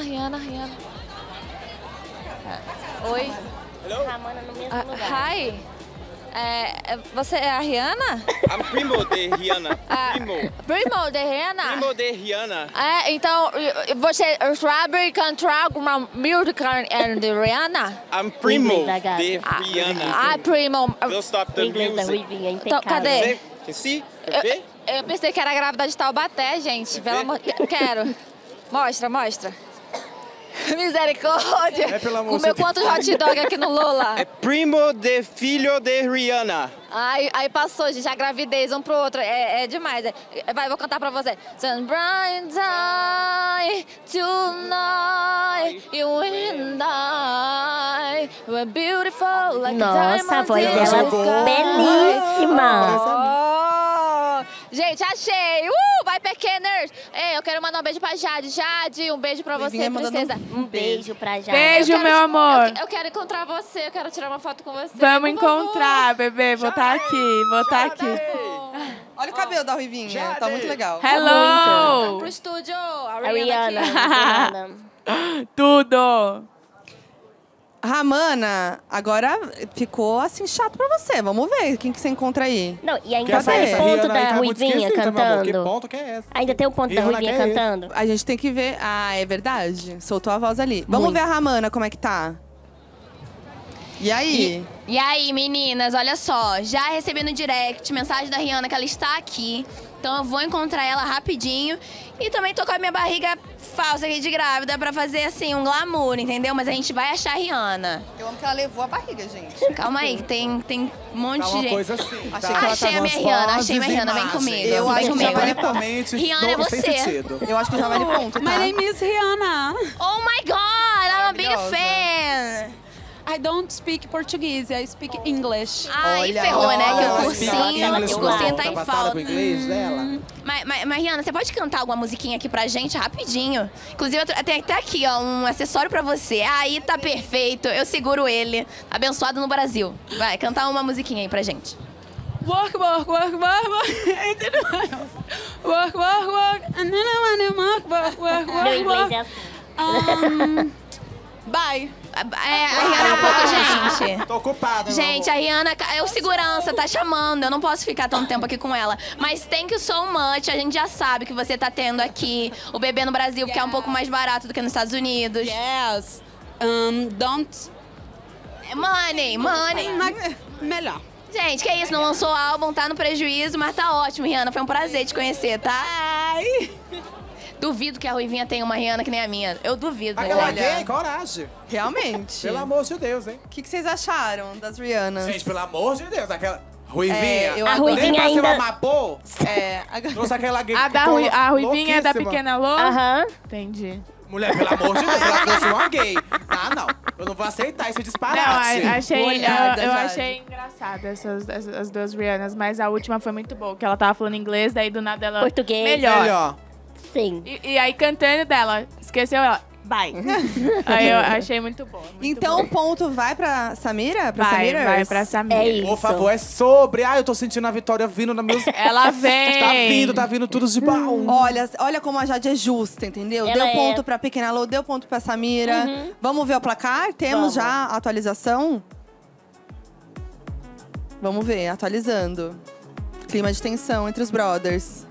Oi. Ramana no mesmo lugar. Hi. Você é a Rihanna? I'm Primo de Rihanna. Primo de Rihanna? Primo de Rihanna. Então você sabe cantar uma música de Rihanna? I'm Primo Inglês da gata. de Rihanna. Primo. We'll stop the Inglês da music. Ruivinha, impecável. Cadê? Can see? Vê? Eu pensei que era grávida de Taubaté, gente. Pelo amor... Quero. Mostra. Misericórdia. pelo amor Comeu de quantos hot dog aqui no Lola? É primo de filho de Rihanna. Aí passou, gente, a gravidez um pro outro. É demais. Vai, vou cantar pra você. Sunbright die tonight, you and I were beautiful like Nossa, a diamond a voz in dela the sky. belíssima. Gente, achei! Vai, Pequeners! Eu quero mandar um beijo pra Jade. Jade, um beijo pra você, Ruivinha mandando princesa. Um beijo pra Jade. Beijo, Eu quero- meu amor. Eu quero encontrar você, eu quero tirar uma foto com você. Vamos por favor. encontrar, bebê. Vou estar aqui, Olha o cabelo da Ruivinha. Tá muito legal. Hello! Pro estúdio, a A Rihanna aqui. Rihanna. Tudo! Ramana, agora ficou assim chato pra você. Vamos ver quem que você encontra aí. Não, e ainda Quer tem saber? o ponto Rihanna aí da tá muito Ruivinha esquisita, meu amor. Que cantando. ponto que é essa? Ainda tem o ponto da Rihanna Ruivinha que é esse? cantando. A gente tem que ver. Ah, é verdade. Soltou a voz ali. Vamos Muito. ver a Ramana como é que tá. E aí? E aí, meninas, olha só. Já recebi no direct mensagem da Rihanna que ela está aqui. Então eu vou encontrar ela rapidinho. E também tô com a minha barriga falsa aqui de grávida pra fazer, assim, um glamour, entendeu? Mas a gente vai achar a Rihanna. Eu amo que ela levou a barriga, gente. Calma aí, que tem um monte Tá de uma gente. coisa assim, tá? Achei que ela Achei tava a minha Rihanna, achei minha Rihanna, vem comigo. Eu vem acho que comigo. já vale Completamente Rihanna é sem você. sentido. Eu acho que já vale ponto, tá? My name is Rihanna. Oh my God, I'm a big Maravilhosa. fan. I don't speak Portuguese, I speak English. Ai, Olha, ferrou, né? Que ela o explica cursinho, inglês o pra cursinho ela, tá em passada falta. com o inglês dela. Mas, Rihanna, você pode cantar alguma musiquinha aqui pra gente rapidinho? Inclusive, eu tenho até aqui, ó, um acessório pra você. Aí tá perfeito, eu seguro ele. Abençoado no Brasil. Vai, cantar uma musiquinha aí pra gente. Work. Work. And then I work. Meu inglês é assim. Bye. A Rihanna é um pouco, gente. Tô ocupada, Gente, a Rihanna é o segurança, tá chamando. Eu não posso ficar tanto tempo aqui com ela. Mas thank you so much. A gente já sabe que você tá tendo aqui o bebê no Brasil, porque é um pouco mais barato do que nos Estados Unidos. Yes. Don't. Money. Melhor. Gente, que isso? Não lançou álbum, tá no prejuízo, mas tá ótimo, Rihanna. Foi um prazer te conhecer, tá? Ai. Duvido que a Ruivinha tenha uma Rihanna que nem a minha. Eu duvido. Aquela Olha. gay, coragem. Realmente. Pelo amor de Deus, hein? O que vocês acharam das Rihannas? Gente, pelo amor de Deus, aquela Ruivinha. eu A adoro. Ruivinha Nem pra ser ainda- uma mapô, É, trouxe aquela gay A Ruivinha é da louquíssima. Pequena Lô? Aham. Entendi. Mulher, pelo amor de Deus, ela trouxe uma gay. Ah, não. Eu não vou aceitar esse Não, disparate. eu achei engraçado as duas Rihannas, mas a última foi muito boa, que ela tava falando inglês, daí do nada ela... Português. Melhor. Sim. E aí cantando dela, esqueceu ela, vai. Aí eu achei muito boa. Então o ponto vai pra Samira? Pra Vai, Samira? vai pra Samira. É isso. Por favor, é sobre. Eu tô sentindo a Vitória vindo na meus... Ela vem. Tá vindo tudo de bom. Olha como a Jade é justa, entendeu? Ela deu ponto é. pra Pequena Lô, deu ponto pra Samira. Uhum. Vamos ver o placar? Temos já a atualização? Vamos ver, atualizando. Clima de tensão entre os brothers.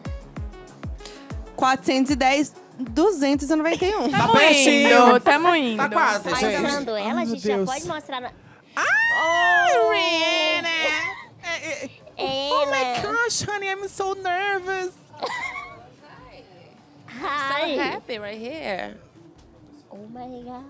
410, 291. Tamo indo, tamo indo. Tá quase, gente. Passando ela, a gente já Deus. pode mostrar... Oh, Rihanna! Oh my gosh, honey, I'm so nervous. Hi. So happy right here. Oh my God.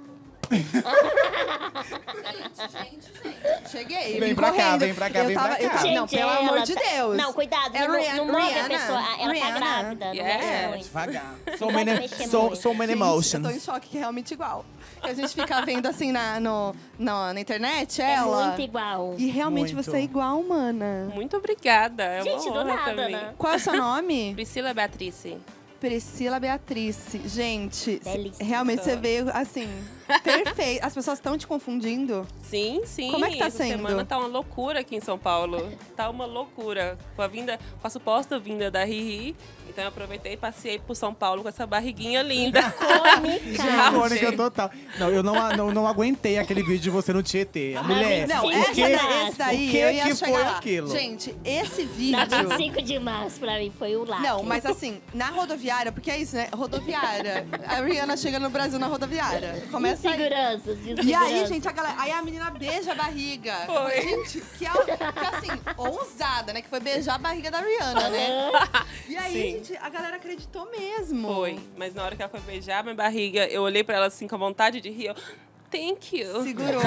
Cheguei, Vem vim pra cá, correndo. vem pra cá, vem pra cá. Não, Gente, pelo amor ela de tá- Deus. Não, cuidado, É não Rihanna, move a Rihanna. pessoa. Ela Rihanna. tá grávida, não Yes. mexe muito. Devagar. Não So pode many, mexer so, muito. so many Gente, emotions. eu tô em choque que é realmente igual. Que a gente fica vendo assim na internet, É ela. muito igual. E realmente Muito. você é igual, mana. Muito obrigada. É Gente, uma do honra nada, também. né? Qual é o seu nome? Priscila Beatrice. Priscila Beatrice. Gente, Delícia. realmente você veio assim, perfeito. As pessoas estão te confundindo? Sim, sim. Como é que tá Essa sendo? semana tá uma loucura aqui em São Paulo. Tá uma loucura. Com a suposta vinda da Riri. Então eu aproveitei e passei por São Paulo com essa barriguinha linda. Icônica total. Não, eu não aguentei aquele vídeo de você no Tietê. A mulher. Não, o esse que daí eu ia que chegar foi lá. aquilo? Gente, esse vídeo... Na 25 de março, pra mim, foi o lacre. Não, mas assim, na rodoviária, porque é isso, né? Rodoviária. A Rihanna chega no Brasil na rodoviária. Começa aí. Inseguranças, E aí, gente, a galera. Aí a menina beija a barriga. Foi. Gente, que assim, ousada, né? Que foi beijar a barriga da Rihanna, né? E aí, Sim. gente, a galera acreditou mesmo. Foi. Mas na hora que ela foi beijar minha barriga, eu olhei pra ela assim com vontade de rir. Eu, thank you. Segurou.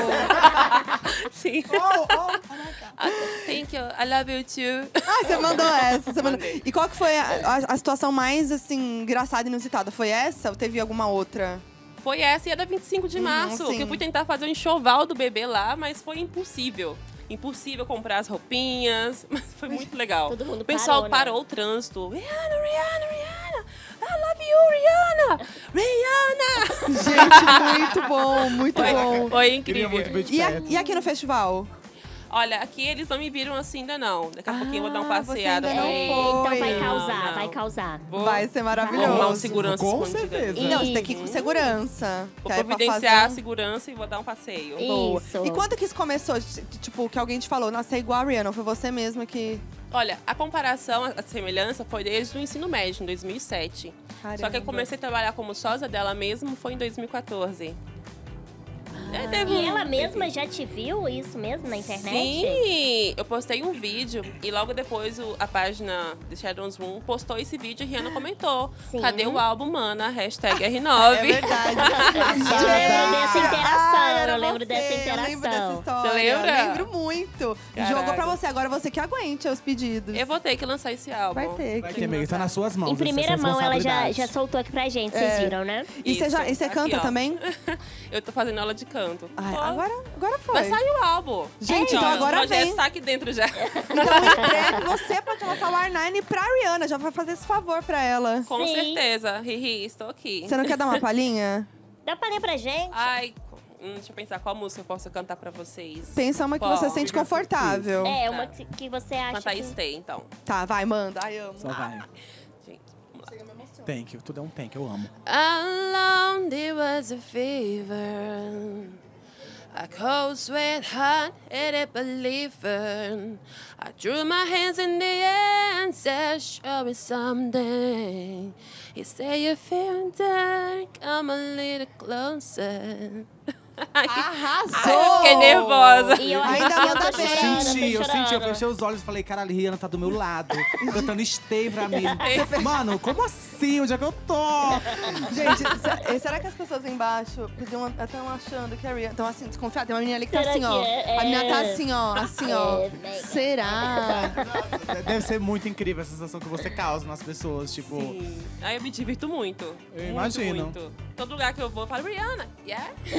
Sim. Thank you. I love you too. Ah, você mandou essa. Você mandou. Mandei. E qual que foi a situação mais, assim, engraçada e inusitada? Foi essa ou teve alguma outra? Foi essa e a da 25 de março, sim. que eu fui tentar fazer um enxoval do bebê lá, mas foi impossível. Impossível comprar as roupinhas, mas foi muito legal. Todo mundo O pessoal parou, né? o trânsito. Rihanna! I love you, Rihanna! Gente, muito bom, muito bom. Foi incrível. E aqui no festival? Olha, aqui eles não me viram assim ainda não. Daqui a pouquinho eu vou dar uma você passeada ainda não também. Então foi. vai causar, Não. vai causar. Vai ser maravilhoso. Vou arrumar um segurança Com escondido. certeza. Não, você tem que ir com segurança. Vou que aí é pra providenciar a fazer- segurança e vou dar um passeio. Boa. Isso. E quando que isso começou? Tipo, que alguém te falou, nossa, é igual a Rihanna, foi você mesma que... Olha, a comparação, a semelhança foi desde o ensino médio, em 2007. Caramba. Só que eu comecei a trabalhar como sósia dela mesmo foi em 2014. Teve E um- ela mesma já te viu isso mesmo na internet? Sim, eu postei um vídeo e logo depois a página The Shadows Room postou esse vídeo e Rihanna comentou. Sim. Cadê o álbum, mana? Hashtag R9. É verdade. Eu lembro dessa interação, era eu lembro você, dessa Eu lembro dessa interação. história. Você lembra? Eu lembro muito. Caraca. Jogou pra você, agora você que aguente os pedidos. Eu vou ter que lançar esse álbum. Vai ter. Vai ter, amiga, tá nas suas mãos. Em primeira mão, ela já responsabilidade. soltou aqui pra gente, vocês viram, né? E você Isso, canta aqui, ó. também? Eu tô fazendo aula de canto. Ai, Pô, agora foi. vai sair o álbum. Gente, Ó, então agora o projeto vem. tá aqui dentro já. Então, em breve, você pode lançar o R9 pra Rihanna. Já vai fazer esse favor pra ela. Com Sim. certeza. Riri, estou aqui. Você não quer dar uma palhinha? Dá pra ler pra gente? Ai, deixa eu pensar qual música eu posso cantar pra vocês. Pensa uma que Qual? você sente confortável. É, uma que você acha Cantar que... Stay, então. Tá, vai, manda. Ai, amo. Só vai. Gente, vamos lá. Thank you. Tudo é um thank you, eu amo. Alone there was a fever, a cold sweat, hot-headed believer. I threw my hands in the air and said, show me something. You say you feel dark, come a little closer. Arrasou! Fiquei nervosa. E eu Ainda eu manda tô bem. chorando, Eu tô fechei os olhos e falei, caralho, Rihanna tá do meu lado, cantando Stay pra mim. Mano, como assim? Onde é que eu tô? Gente, será que as pessoas embaixo estão achando que a Rihanna... Estão assim, desconfiadas? Tem uma menina ali que tá Será assim, que ó. é? A menina tá assim, ó. Assim, ó. Será? Deve ser muito incrível a sensação que você causa nas pessoas, tipo... Sim. Aí eu me divirto muito. Eu Muito, imagino. muito. Todo lugar que eu vou, eu falo, Rihanna, yeah?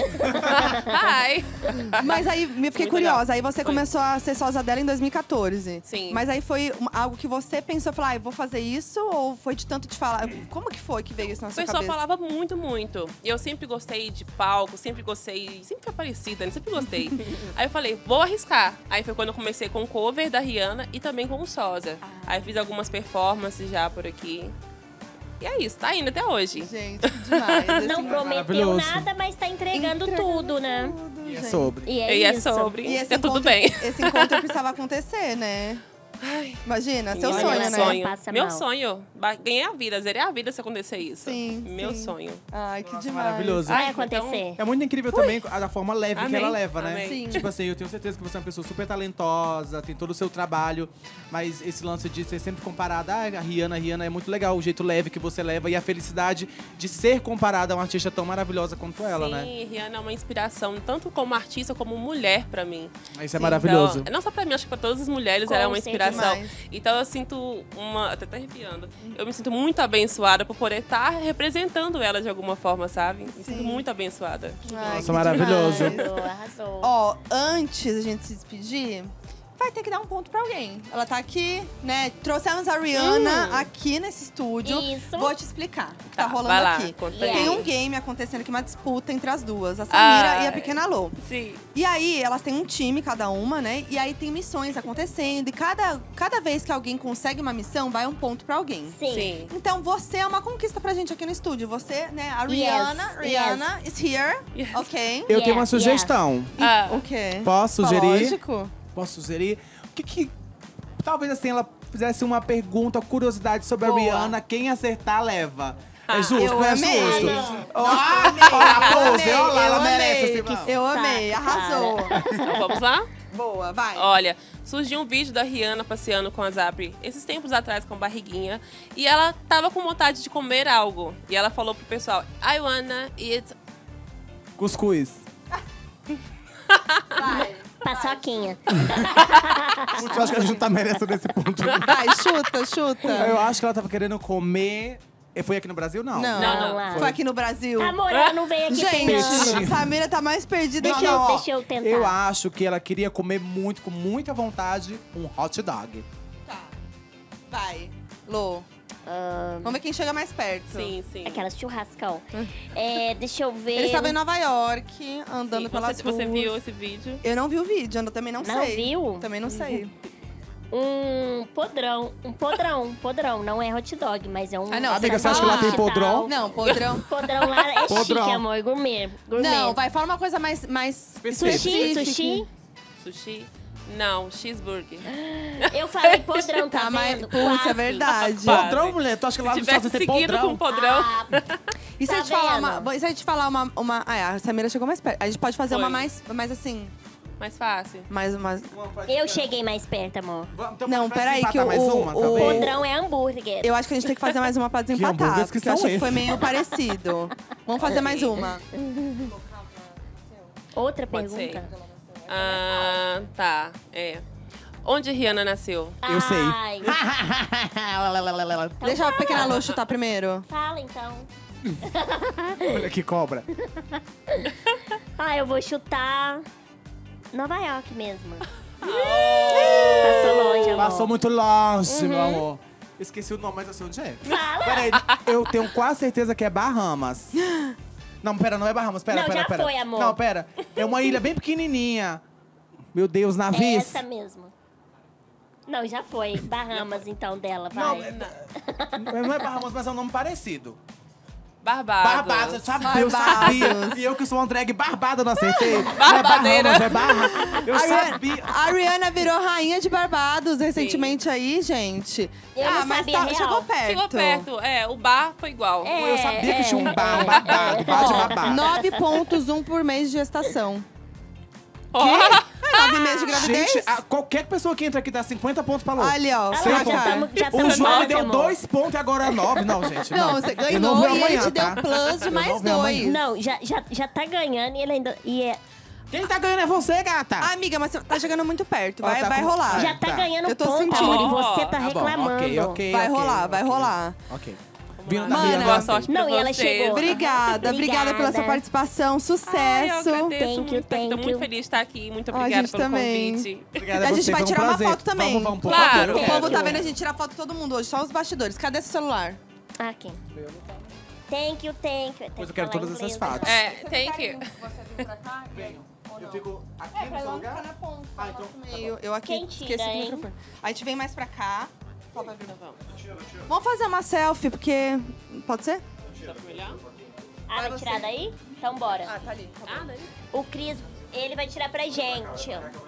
Hi. Mas aí, me fiquei curiosa. Aí você começou a ser sósia dela em 2014. Sim. Mas aí foi algo que você pensou, falou, eu vou fazer isso? Ou foi de tanto te falar? Como que foi que veio isso na sua O pessoal cabeça? falava muito, muito. Eu sempre gostei de palco, sempre fui aparecida, né? Sempre gostei. Aí eu falei, vou arriscar. Aí foi quando eu comecei com o cover da Rihanna e também com o Sosa. Aí fiz algumas performances já por aqui. E é isso, tá indo até hoje. Gente, que demais. Não prometeu nada, mas tá entregando tudo, né? E é sobre. E é E é isso. sobre. E esse É tudo encontro- bem. Esse encontro precisava acontecer, né? Imagina, seu sonho, né? Meu sonho. Ganhei a vida, zerei a vida se acontecer isso. Sim, Meu sim. sonho. Ai, que demais. Maravilhoso. Vai acontecer. É muito incrível também a forma leve que Amém. ela leva, né? Amém. Sim. Tipo assim, eu tenho certeza que você é uma pessoa super talentosa, tem todo o seu trabalho, mas esse lance de ser sempre comparada, a Rihanna é muito legal, o jeito leve que você leva e a felicidade de ser comparada a uma artista tão maravilhosa quanto ela, né? Sim, Rihanna é uma inspiração, tanto como artista como mulher pra mim. Isso é maravilhoso. Então, não só pra mim, acho que pra todas as mulheres Com ela é uma certeza. inspiração. Demais. Então eu sinto até tá arrepiando. Eu me sinto muito abençoada por poder estar representando ela de alguma forma, sabe? Me sinto muito abençoada. Ai, Nossa, que maravilhoso. demais. Arrasou. Ó, antes da gente se despedir, vai ter que dar um ponto pra alguém. Ela tá aqui, né? Trouxemos a Rihanna aqui nesse estúdio. Isso. Vou te explicar o que tá Tá, rolando vai lá, aqui. conta aí. Tem um game acontecendo aqui, uma disputa entre as duas, a Samira e a Pequena Lô. Sim. E aí, elas têm um time, cada uma, né? E aí tem missões acontecendo. E cada vez que alguém consegue uma missão, vai um ponto pra alguém. Sim. Então, você é uma conquista pra gente aqui no estúdio. Você, né? A Yes, Rihanna is here. Yes. Ok. Eu tenho uma Yeah, sugestão. O quê? Posso sugerir? Lógico. Posso sugerir? O que talvez assim ela fizesse uma pergunta, curiosidade sobre Boa. a Rihanna, quem acertar leva. É justo, eu não é amei. justo? Olha a pose, olha lá, ela merece esse amei. mal. Eu amei, arrasou. Então vamos lá? Boa, vai. Olha, surgiu um vídeo da Rihanna passeando com a Zapri esses tempos atrás com barriguinha. E ela tava com vontade de comer algo. E ela falou pro pessoal, I wanna eat... Cuscuz. Vai. Paçoquinha. Eu acho que a gente tá merecendo esse ponto. Vai, chuta. Eu acho que ela tava querendo comer... Foi aqui no Brasil, não? Não. lá. Foi aqui no Brasil. Amor, ela não veio aqui Gente, pensando. a Samira tá mais perdida Deixa que eu- eu. deixa eu tentar. Eu acho que ela queria comer muito, com muita vontade, um hot dog. Tá. Vai. Lô. Vamos ver quem chega mais perto. Sim, sim. Aquelas churrascão. Deixa eu ver. Eles estavam em Nova York, andando Sim, pelas ruas. você viu esse vídeo? Eu não vi o vídeo, eu também não Não sei. viu? Também não sei. Um podrão. Não é hot dog, mas é um... Ah, não, Amiga, você acha que lá tem sanduíche e podrão? tal. Não, podrão. Podrão lá é Podrão. chique, amor. Gourmet. Não, vai, fala uma coisa mais Sushi? Sushi? Não, cheeseburger. Eu falei podrão, tá mas, vendo? putz, é Quase. verdade. Podrão, mulher? Tu acha que lá Se nos Estados tivesse Unidos tem seguido podrão? com podrão. Ah, E se Tá a gente falar vendo? uma. E se a gente falar uma. A Samira chegou mais perto. A gente pode fazer Foi. uma mais assim. Mais fácil. Mais. eu cheguei mais perto, amor. Então, Não, vai peraí, que desempatar mais o- uma, o- talvez? Podrão é hambúrguer. Eu acho que a gente tem que fazer mais uma pra desempatar. hambúrgueres que Porque eu são achei que foi esses? meio parecido. Vamos fazer mais uma. Outra Pode ser. pergunta. Ah, tá. Onde Rihanna nasceu? Eu sei. Ai, Deixa a Pequena Lô chutar primeiro. fala então. Olha que cobra. Eu vou chutar Nova York mesmo. Passou longe, amor. Passou muito longe, meu amor. Esqueci o nome, mas eu sei onde é. Fala. Peraí, eu tenho quase certeza que é Bahamas. Não, pera, não é Bahamas. Pera, Não, pera, já pera. foi, amor. Não, pera. É uma ilha bem pequenininha. Meu Deus, É navios. essa mesmo. Não, já foi. Bahamas, então, dela, Não, vai. não é Bahamas, mas é um nome parecido. Barbados. Barbados, eu sabia. E eu que sou uma drag barbada, não acertei. Barbadeira. Não é Bahamas, é Barra. Eu sabia. A Rihanna virou rainha de Barbados recentemente aí, gente. Eu não mas sabia real. chegou perto. Chegou perto. O bar foi igual. Eu sabia que tinha um bar, um babado, bar de babado. 9 pontos, 1 por mês de gestação. Ó. 9 meses de gravidez? Gente, qualquer pessoa que entra aqui dá 50 pontos pra Lô. Ali, ó. Ah, Sem lá, ponto. já O tamo João me nove, deu amor. 2 pontos e agora 9. Não, gente. Não, você Eu não ganhou vou e ele amanhã, te deu tá? plus de Eu mais não vou amanhã. 2. Não, já tá ganhando e ele ainda... Quem tá ganhando é você, gata. Amiga, mas você tá chegando muito perto. Ó, Vai, tá vai com- rolar. Já tá ganhando Eu tô ponto, sentindo. amor, e você tá Tá bom, reclamando. ok. Vai rolar, vai rolar. Ok. Vindo da Mana, Rihanna. Boa sorte pra Não, e ela vocês. chegou. Obrigada pela sua participação. Sucesso. Ai, eu agradeço Thank you, muito. Tô muito feliz de estar aqui. Muito A obrigada gente pelo também. convite. Obrigada a gente vai tirar uma foto também. Vamos, por Claro. favor. O povo tá vendo a gente tirar foto de todo mundo hoje, só os bastidores. Cadê esse celular? Aqui. Thank you. Pois eu quero todas essas fotos. Thank you. Eu fico aqui no seu lugar? na ponta. Ah, então. Eu aqui Quem tira, esqueci do hein? microfone. A gente vem mais pra cá. Vamos fazer uma selfie, porque... Pode ser? Ah, vai tirar daí? Então bora. Ah, tá ali. daí. O Cris, ele vai tirar pra gente.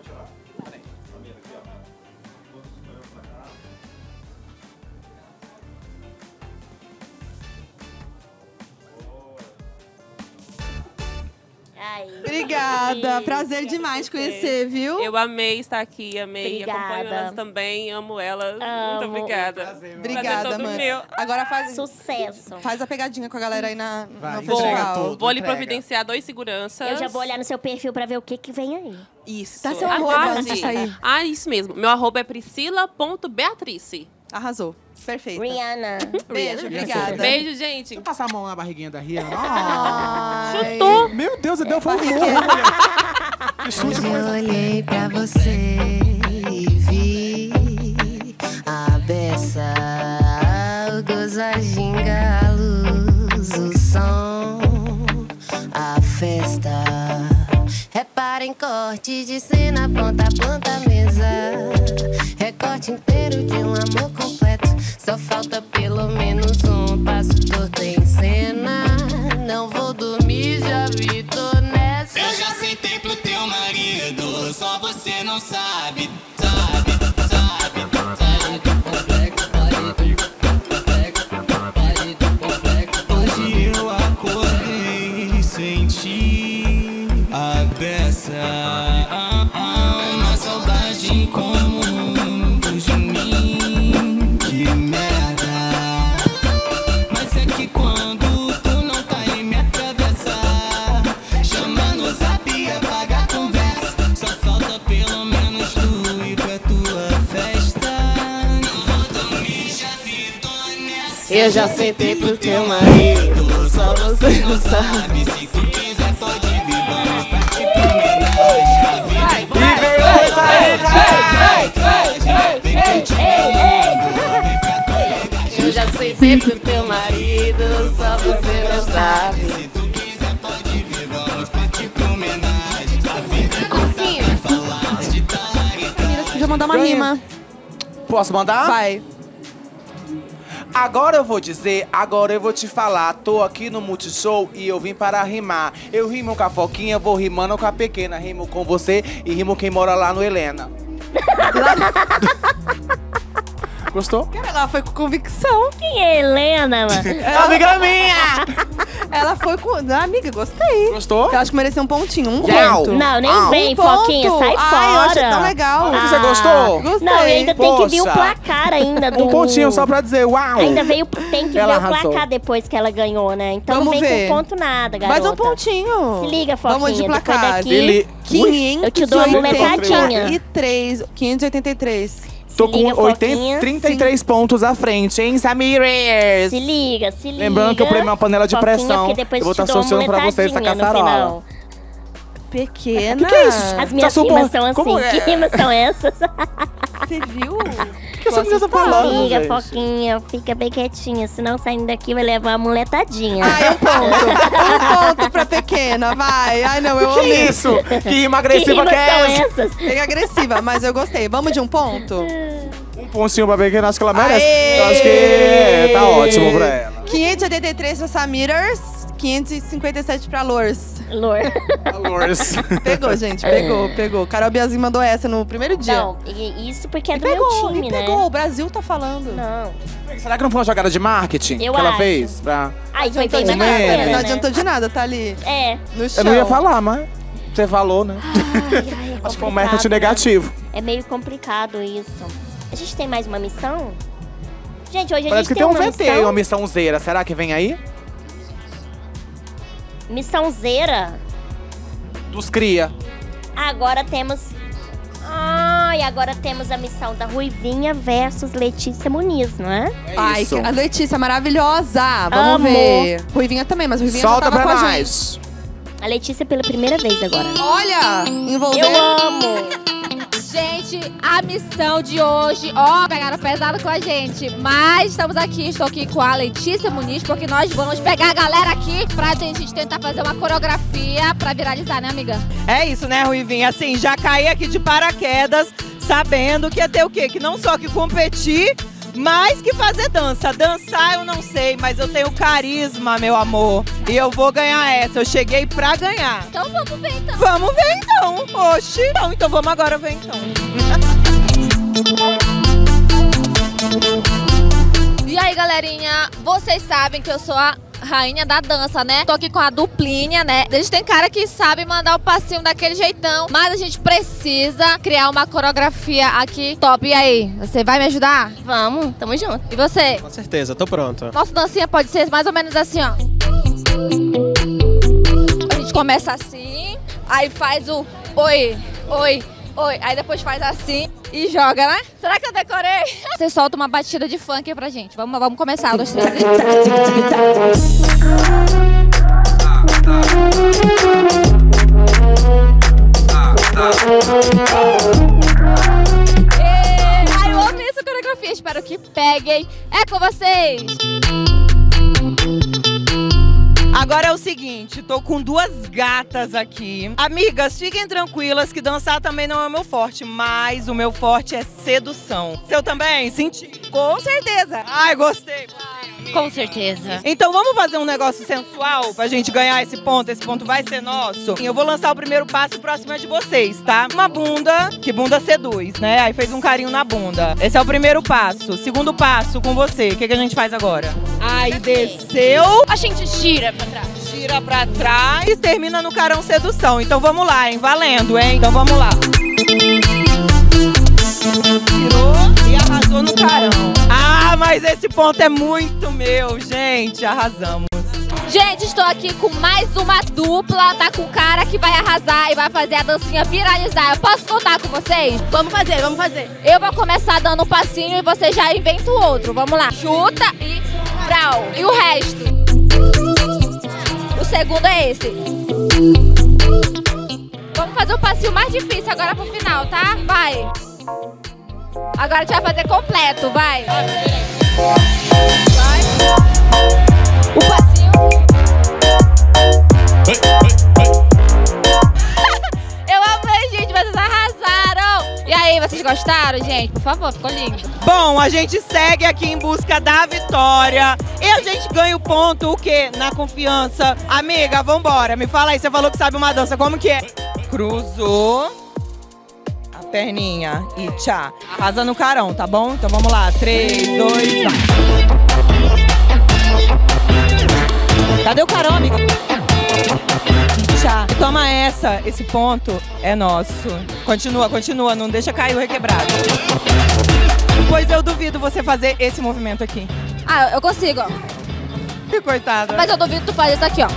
Aí. Obrigada. Prazer demais conhecer, viu? Eu amei estar aqui, amei. Obrigada. Acompanho elas também, amo elas. Muito Amo. obrigada. Obrigada, todo mãe. meu. Agora faz... Sucesso. Faz a pegadinha com a galera aí no Vou, festival. vou lhe providenciar 2 seguranças. Eu já vou olhar no seu perfil pra ver o que vem aí. Isso. Dá seu arroba antes de sair. Ah, isso mesmo. Meu arroba é priscila.beatrice. Arrasou. Perfeito. Rihanna. Beijo, obrigada. Beijo, gente. Deixa eu passar a mão na barriguinha da Rihanna. Chutou. Meu Deus, deu foi um morro. Que chute foi Eu olhei pra você e vi a beça, o gozo, a ginga, a luz, o som, a festa. Reparem, corte de cena, ponta a ponta, mesa. Recorte inteiro de um amor completo. Só falta pelo menos um passo torto em cena. Não vou dormir, já vi, tô nessa. Eu já sentei pro teu marido, só você não sabe. Hoje eu acordei, senti a beça, uma saudade incomum de mim. Que merda. Mas é que quando tu não tá aí me atravessar, chama no zap e apaga a conversa. Só falta pelo menos tu ir pra tua festa. Não vou dormir, já vi, tô nessa. Eu já sentei pro teu marido, só você não sabe. Se tu quiser pode vir, vamos partir pra homenagem. Eu já sentei pro teu marido, só você não sabe. Se tu quiser pode vir, vamos partir pra homenagem. Meninas, podia mandar uma rima. Posso mandar? Vai. Agora eu vou dizer, agora eu vou te falar. Tô aqui no Multishow e eu vim para rimar. Eu rimo com a Foquinha, vou rimando com a Pequena. Rimo com você e rimo quem mora lá no Helena. Gostou? Cara, ela foi com convicção. Quem é Helena, mano? Amiga minha! Ela foi com... Ah, amiga, gostei. Gostou? Eu acho que mereceu um pontinho, um Tchau. ponto. Não, nem vem, Um ponto. Foquinha, sai Ai, fora. eu achei tão legal. Você gostou? Gostei. Não, e ainda tem que vir o Poxa. placar ainda do... Um pontinho só pra dizer, uau! Ainda veio, tem que Ela ver o arrasou. placar depois que ela ganhou, né? Então Vamos não vem ver. com ponto nada, garota. Mais um pontinho. Se liga, Foquinha. Vamos de depois placar. daqui, eu te dou uma molecadinha. 583. Tô com liga, Foquinha. 33 pontos à frente, hein, Samires? Se liga, se liga. Lembrando que eu prêmio é uma panela de Foquinha, pressão. porque depois Eu vou te estar dou uma sorteando pra você essa molecadinha no caçarola. final. Pequena. Que é isso? As minhas Tá rimas supondo- são assim. Como é? Que rimas são essas? Você viu? O que essa menina tá falando, Amiga, gente? Foquinha, fica bem quietinha. Senão saindo daqui vai levar uma muletadinha. Ai, um ponto pra Pequena, vai. Ai, não, eu Que amei. isso? Que rima agressiva rimas que é são essa? essas? É agressiva, mas eu gostei. Vamos de um ponto? Um pontinho pra Pequena, acho que ela merece. Aê! Eu acho que tá ótimo pra ela. 583 pra Samiras, 557 pra Lours. Lours. Pegou, gente, pegou. Carol Biazin mandou essa no primeiro dia. Não, isso porque é do pegou, meu time, e né? pegou, o Brasil tá falando. Não. Será que não foi uma jogada de marketing Eu que ela acho. fez? Pra... Ai, foi Adiantou bem de bacana, nada, né? não adiantou de nada, tá ali. É. No chão. Eu não ia falar, mas você falou, né? É Acho que foi um marketing complicado, negativo. né? É meio complicado isso. A gente tem mais uma missão? Gente, hoje a Parece gente que tem um uma VT aí, missão. uma missãozeira. Será que vem aí? Missãozeira. Dos cria. Agora temos... E agora temos a missão da Ruivinha versus Letícia Muniz, não é? Ai, isso. a Letícia maravilhosa. Vamos Amo. ver. Ruivinha também, mas Ruivinha Solta já tava pra com a nós. gente. A Letícia pela primeira vez agora. Olha, envolvendo. Eu amo. Gente, a missão de hoje, ó, pegaram pesado com a gente, mas estamos aqui, estou aqui com a Letícia Muniz, porque nós vamos pegar a galera aqui pra gente tentar fazer uma coreografia pra viralizar, né, amiga? É isso, né, Ruivinha? Assim, já caí aqui de paraquedas, sabendo que ia ter o quê? Que não só que competir, mas que fazer dança. Dançar eu não sei, mas eu tenho carisma, meu amor. E eu vou ganhar essa. Eu cheguei pra ganhar. Então vamos ver, então. Vamos ver, então. Oxi. Então vamos agora ver, então. E aí, galerinha, vocês sabem que eu sou a rainha da dança, né? Tô aqui com a duplinha, né? Eles têm cara que sabe mandar o passinho daquele jeitão, mas a gente precisa criar uma coreografia aqui top. E aí, você vai me ajudar? Vamos, tamo junto. E você? Com certeza, tô pronto. Nossa dancinha pode ser mais ou menos assim, ó. A gente começa assim, aí faz o oi, oi, oi. Aí depois faz assim e joga, né? Será que eu decorei? Você solta uma batida de funk aí pra gente. Vamos começar. 1, 2, 3. Ai, eu amei essa coreografia. Espero que peguem. É com vocês. Agora é o seguinte, tô com duas gatas aqui. Amigas, fiquem tranquilas que dançar também não é o meu forte, mas o meu forte é sedução. Seu também? Senti? Com certeza. Ai, gostei. Com certeza. Então vamos fazer um negócio sensual pra gente ganhar esse ponto vai ser nosso? Eu vou lançar o primeiro passo, o próximo é de vocês, tá? Uma bunda, que bunda seduz, né? Aí fez um carinho na bunda. Esse é o primeiro passo. Segundo passo, com você, o que a gente faz agora? Aí desceu. A gente gira pra trás. Gira pra trás e termina no carão sedução. Então vamos lá, hein? Valendo, hein? Então vamos lá. Tirou e arrasou no carão. Ah, mas esse ponto é muito meu, gente. Arrasamos. Gente, estou aqui com mais uma dupla. Tá com o cara que vai arrasar e vai fazer a dancinha viralizar. Eu posso contar com vocês? Vamos fazer, vamos fazer. Eu vou começar dando um passinho e você já inventa o outro. Vamos lá. Chuta e brau. E o resto? O segundo é esse. Vamos fazer o passinho mais difícil agora pro final, tá? Vai. Agora a gente vai fazer completo, vai. Vai. O passinho. Eu amei, gente, vocês arrasaram. E aí, vocês gostaram, gente? Por favor, ficou lindo. Bom, a gente segue aqui em busca da vitória. E a gente ganha o ponto, o quê? Na confiança. Amiga, vambora. Me fala aí, você falou que sabe uma dança, como que é? Cruzou a perninha e tchá. Arrasa no carão, tá bom? Então vamos lá. 3, 2, vai. Cadê o carão, amiga? Tchá. Toma essa. Esse ponto é nosso. Continua, continua. Não deixa cair o requebrado. Pois eu duvido você fazer esse movimento aqui. Ah, eu consigo, ó. Coitada. Mas eu duvido tu fazer isso aqui, ó.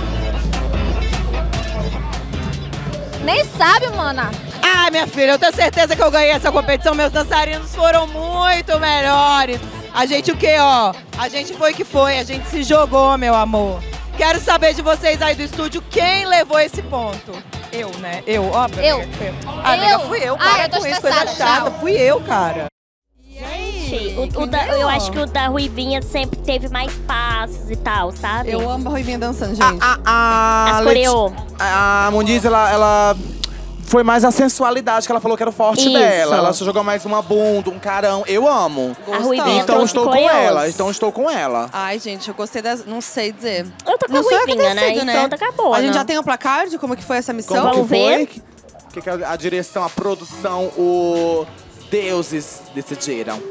Nem sabe, mana. Ah, minha filha, eu tenho certeza que eu ganhei essa competição. Meus dançarinos foram muito melhores. A gente o quê, ó? A gente foi que foi. A gente se jogou, meu amor. Quero saber de vocês aí do estúdio quem levou esse ponto. Eu, né? Eu, óbvio. Eu. Ah, amiga, fui eu. Para eu tô com isso, coisa estressada, chata. tchau. Fui eu, cara. Gente, eu acho que o da Ruivinha sempre teve mais passos e tal, sabe? Eu amo a Ruivinha dançando, gente. As coreô. A Muniz, ela foi mais a sensualidade que ela falou que era o forte Isso. dela. Ela só jogou mais uma bunda, um carão. Eu amo. A Ruivinha Então trouxe estou com coreôs. ela. Então estou com ela. Ai, gente, eu gostei das... Não sei dizer. Eu tô com Não a sei o que Ruivinha, né? decido, Então acabou, A gente né? já tem o placar de como que foi essa missão? Como Vamos que foi? ver? O que a direção, a produção, os deuses decidiram?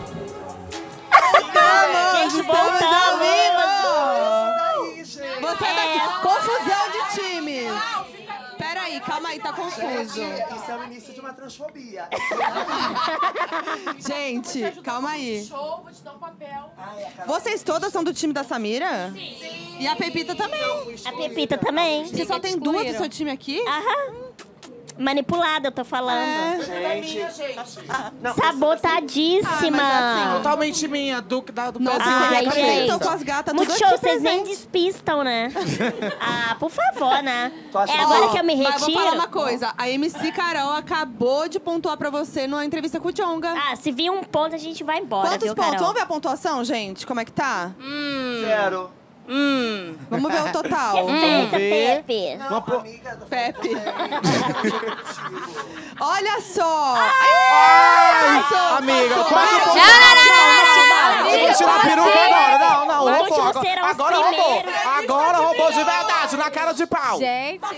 Gente, voltamos. Você é daqui. Confusão de times. Peraí, calma aí, tá confuso. Isso é o início de uma transfobia. Gente, calma aí. Show, vou te dar um papel. Vocês todas são do time da Samira? Sim. E a Pepita também. A Pepita também. Você só tem duas do seu time aqui? Aham. Manipulada, eu tô falando. Gente. Sabotadíssima. Totalmente minha, do pezinho. Ai, gente. Tô com as gatas Muito tudo show, aqui vocês nem presente. despistam, né? Ah, por favor, né? Ó, É agora que eu me mas vou falar retiro. uma coisa. A MC Carol acabou de pontuar pra você numa entrevista com o Djonga. Ah, se vir um ponto, a gente vai embora, Quantos viu, pontos? Carol? Vamos ver a pontuação, gente? Como é que tá? 0. Vamos ver o total. Respeita, ver. Pepe. Pepe. Olha só. Amiga, passou. quanto ponto? Vamos tirar a peruca agora. Não, roubou. Agora roubou. Agora roubou de verdade, na cara de pau. Gente, Para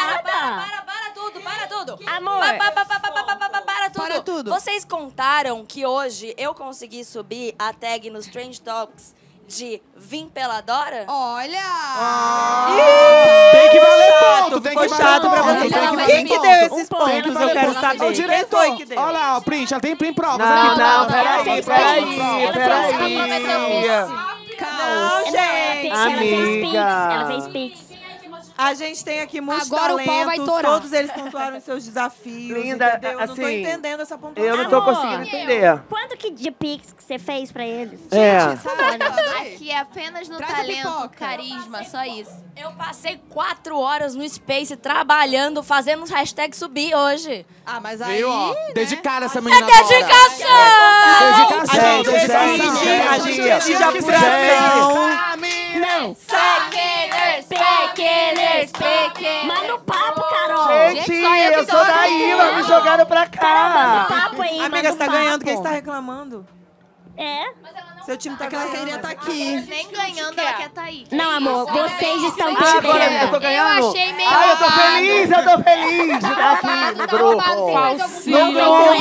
tudo. Amor. Para tudo. Vocês contaram que hoje eu consegui subir a tag nos Trend Talks de Vim pela Dora? Olha! Tem que valer ponto, tem Ficou que valer chato pra ponto. vocês. Tem que valer Quem que ponto. deu esses Tem que pontos? Eu valer quero ponto. saber. O Quem diretor. foi que deu? Olha lá, o print, ela tem print provas Não, aqui. não, peraí. Não, gente. Ela fez pix. A gente tem aqui muitos Agora o pau vai talentos, torar. todos eles pontuaram os seus desafios, Linda, entendeu? Eu não tô assim, entendendo essa pontuação. Eu não tô conseguindo entender. Quanto que de pix que você fez pra eles? Aqui é apenas no Traz a talento, pipoca. carisma, só isso. Eu passei 4 horas no Space trabalhando, fazendo os hashtags subir hoje. Ah, mas aí... Viu, ó? Dedicar essa menina É dedicação! Dedicação! A gente exige apuração. Não. Pequeners. Manda o papo, Carol. Gente, eu sou da Ilha, me jogaram pra cá. Papo aí, Amiga, você tá ganhando, quem está reclamando? É? Seu time tá É que ela ganhando. queria estar aqui. Nem ganhando, ela quer tá aí. Não, amor, vocês estão Ah, agora eu tô perdendo. ganhando. Eu achei meio Ai, eu tô roubado. feliz de estar aqui no grupo. Não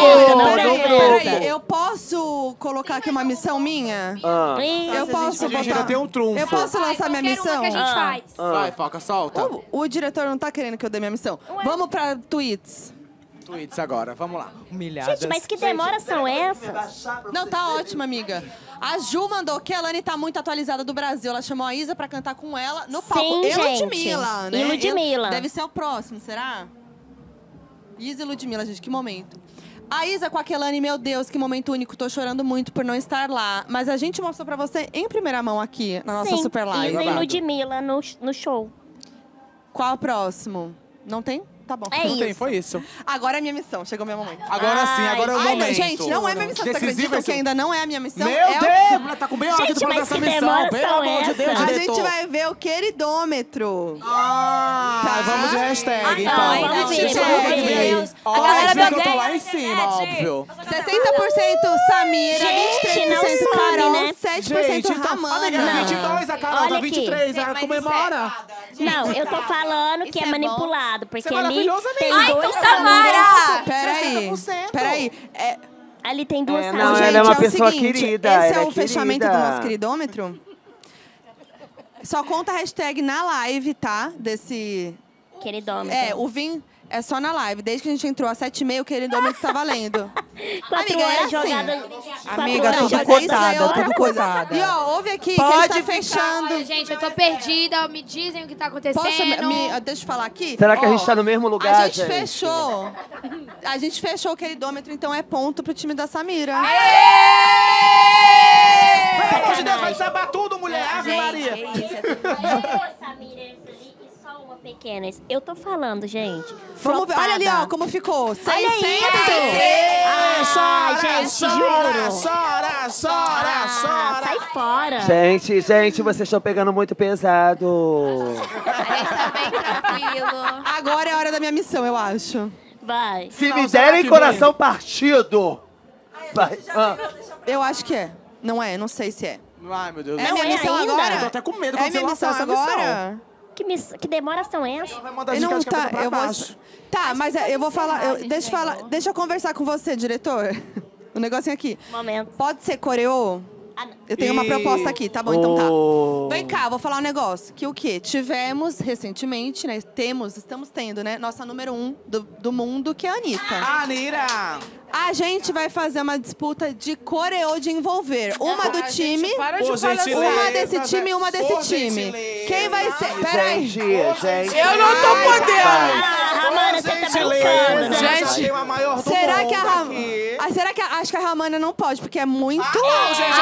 Peraí, eu posso colocar aqui uma missão minha? Eu posso A gente ainda botar... tem um trunfo. Eu posso lançar minha missão? Vai, Foca, solta. O diretor não tá querendo que eu dê minha missão. Vamos pra tweets. Tweets agora, vamos lá. Humilhadas. Gente, mas que demoras são essas? Não, tá ótimo, amiga. A Ju mandou que a Elane tá muito atualizada do Brasil. Ela chamou a Isa pra cantar com ela no palco. Sim, E gente. Ludmilla, né? E Ludmilla. Deve ser o próximo, será? Isa e Ludmilla, gente, que momento. A Isa com a Kelane, meu Deus, que momento único. Tô chorando muito por não estar lá. Mas a gente mostrou pra você em primeira mão aqui, na nossa Sim, super live. Isa e Ludmilla no show. Qual o próximo? Não tem? Tá bom. É Não isso. tem, foi isso. Agora é minha missão. Chegou meu momento. Agora sim, agora é o Ai, momento. gente, não é minha missão. Você Decisivo acredita esse- que ainda não é a minha missão? Meu É o- Deus, mulher, tá com bem hora Gente, de fazer mas essa que missão. demoras Pelo são amor de Deus, essas? A diretor. gente vai ver o queridômetro. Tá, vamos de hashtag, então. não, vamos ver, Gente, vamos vamos ver. aí. A Ó, galera dizer que eu tô odeia lá na em cima, internet. óbvio. 60% Samira, Gente, 23% não Carol, some, né? 7% Gente, então, Ramana. amiga, 22, a Carol Olha tá aqui. 23, ela comemora. Não, eu tô falando que Isso é é manipulado, porque Isso é ali maravilhoso, tem amiga. dois então Samara! Peraí. Ali tem duas É, Samiras. não, Gente, ela é uma o pessoa seguinte, querida, esse ela é é o fechamento do querida. nosso queridômetro. Só conta a hashtag na live, tá? Desse... Queridômetro. É, o Vim é só na live. Desde que a gente entrou às 7h30, o queridômetro tá valendo. 4 Amiga, é horas assim. jogada. Amiga, Não, tudo mas isso daí é cotada, outra tudo coisa. cotada. E ó, ouve aqui, Pode que a gente tá ficar. fechando. Olha, gente, eu tô perdida. Me dizem o que tá acontecendo. Deixa eu falar aqui. Será que a Ó, gente tá no mesmo lugar, A gente gente? fechou. A gente fechou o queridômetro, então é ponto pro time da Samira. Pelo amor de Deus, vai desabar tudo, mulher. Ave Maria. Samira, e só uma pequena. Eu tô falando, gente. Vamos ver. Olha ali, ó, flopada. como ficou. Olha 600. isso! Gente, juro. Chora. Sai fora. Gente, vocês estão pegando muito pesado. Tranquilo. Agora é a hora da minha missão, eu acho. Vai. Se me derem coração partido. Vai. Eu acho que é. Não é? Não sei se é. Ai, meu Deus. É a minha é missão ainda? agora? Eu tô até com medo É quando a minha você missão lançar essa missão. agora? Que demoras são essas? Vai mandar Eu de não de cabeça tá, pra eu vou... baixo. Tá, mas eu vou falar... Deixa eu conversar com você, diretor. Um negocinho aqui. Momento. Pode ser coreô? Eu tenho uma proposta aqui, tá bom? Então tá. Vem cá, vou falar um negócio. Que o quê? Tivemos recentemente, né? Estamos tendo, né? Nossa número 1 do mundo, que é a Anitta. Anira! A gente vai fazer uma disputa de coreô de envolver. Uma do time, uma desse time e uma desse time. Quem vai ser? Peraí. Gente. Eu não tô podendo. Ramana, você tá brincando. Gente, a maior do será mundo que a aqui. será que acho que a Ramana não pode, porque é muito. Não, gente.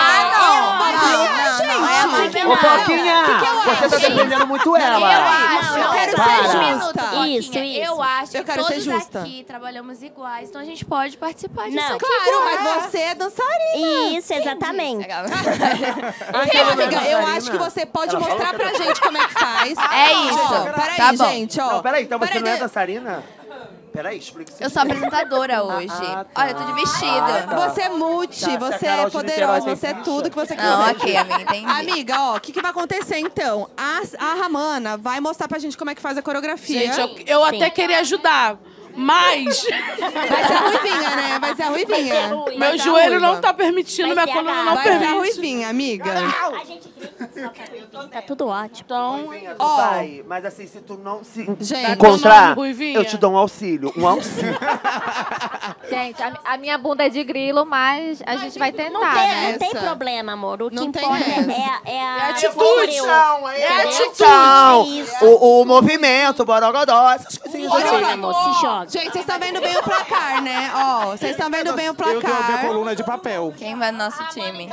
Não. Ô, Foquinha, você tá defendendo muito ela. Eu quero ser justa. Isso. Eu acho Eu que quero ser todos justa. aqui trabalhamos iguais, então a gente pode participar disso Não. aqui. Claro, mas você é dançarina. Isso, exatamente. Amiga, eu acho que você pode mostrar pra gente como é que faz. É isso. Ó, peraí, Tá bom. gente, ó. Não, peraí, então você Peraí, não é dançarina? Peraí, explica isso. Eu sou apresentadora hoje. tá. Olha, eu tô de vestido. Você é multi, Tá, se a você Carol é de poderosa, Niterói você é tem tudo que você quiser. Não, ok, amiga, entendi. Amiga, ó, o que vai acontecer então? A Ramana vai mostrar pra gente como é que faz a coreografia. Gente, eu até queria ajudar, mas... Vai ser a Ruivinha, né? Vai ser a Ruivinha. Meu joelho não tá permitindo, minha coluna não Vai ser a permite. Ruivinha, amiga. A gente tá tudo ótimo. Então, Ó, vai, mas assim, se tu não se Gente, encontrar, Ruivinha. eu te dou um auxílio. Um auxílio. Gente, a minha bunda é de grilo, mas a gente vai tentar, Não tem, né? não tem problema, amor. O que Não tem importa essa. é a atitude. É Então, o movimento, o borogodó, essas coisinhas Olha, assim. amor, se joga. Gente, vocês estão vendo bem o placar, né? Ó, vocês estão vendo bem o Eu tenho a minha placar. coluna de papel. Quem vai no nosso time?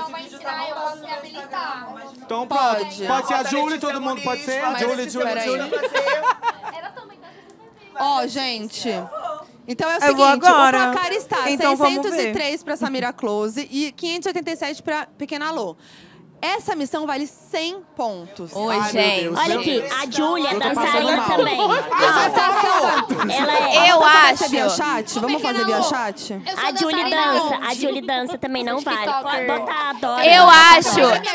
Então pronto. Pode ser a Júlia, todo mundo pode ser? Júlia. Ó, gente. Então é o Eu vou seguinte, agora. o placar está Então vamos 603 para Samira Close e 587 para Pequena Lô. Essa missão vale 100 pontos. Oi, gente. Olha aqui, a Júlia Eu tô dançarina passando mal. também. Ela é. Eu Vamos acho. fazer via chat? Vamos fazer via chat? A Júlia dança. A Júlia dança também não vale. Pode botar a Dora. Eu acho.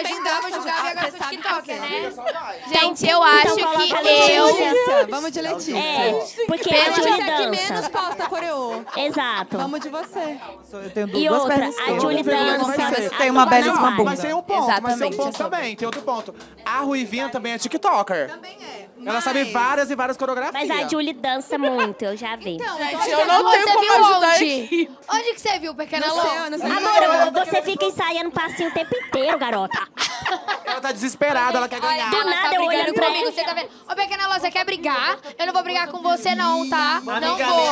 Gente, eu acho que Vamos de Letícia. É, porque a Letícia Júlia é que menos dança. posta coreô. Exato. Vamos de você. Eu tenho E duas outra, pernas a esquerdas. Júlia dança. Tem uma belíssima não vale. bunda. Mas tem um ponto, mas tem um ponto Exatamente. também. Tem outro ponto. A Ruivinha também é TikToker. Também é. Ela sabe várias e várias coreografias. Mas a Júlia dança muito, eu já vi. Gente, eu não tenho como ajudar aqui. Onde que você viu, Pequena No Lô? seu, no seu. Amor, você fica ensaiando passinho o tempo inteiro, garota. Ela tá desesperada, ela quer ganhar. Do nada eu olhando pra comigo, ele. você tá vendo? Ô, Pequena Lô, você quer brigar? Eu não vou brigar com você não, tá? Não Amiga, vou.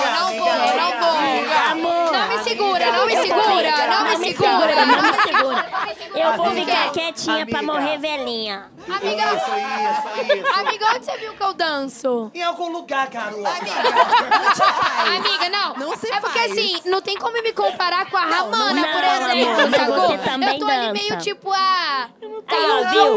Amor. Não me segura, não me segura, não me segura. Não me segura. Eu vou Amiga. ficar quietinha pra Amiga. morrer velhinha. Amiga, Isso. amiga, onde você viu que eu danço? Em algum lugar, garota. Amiga, não. Não se É porque faz. assim, não tem como me comparar com a Ramana, não, por amor, exemplo, mas sacou? você também Eu tô ali dança. meio tipo, ah... Aí, ó, viu?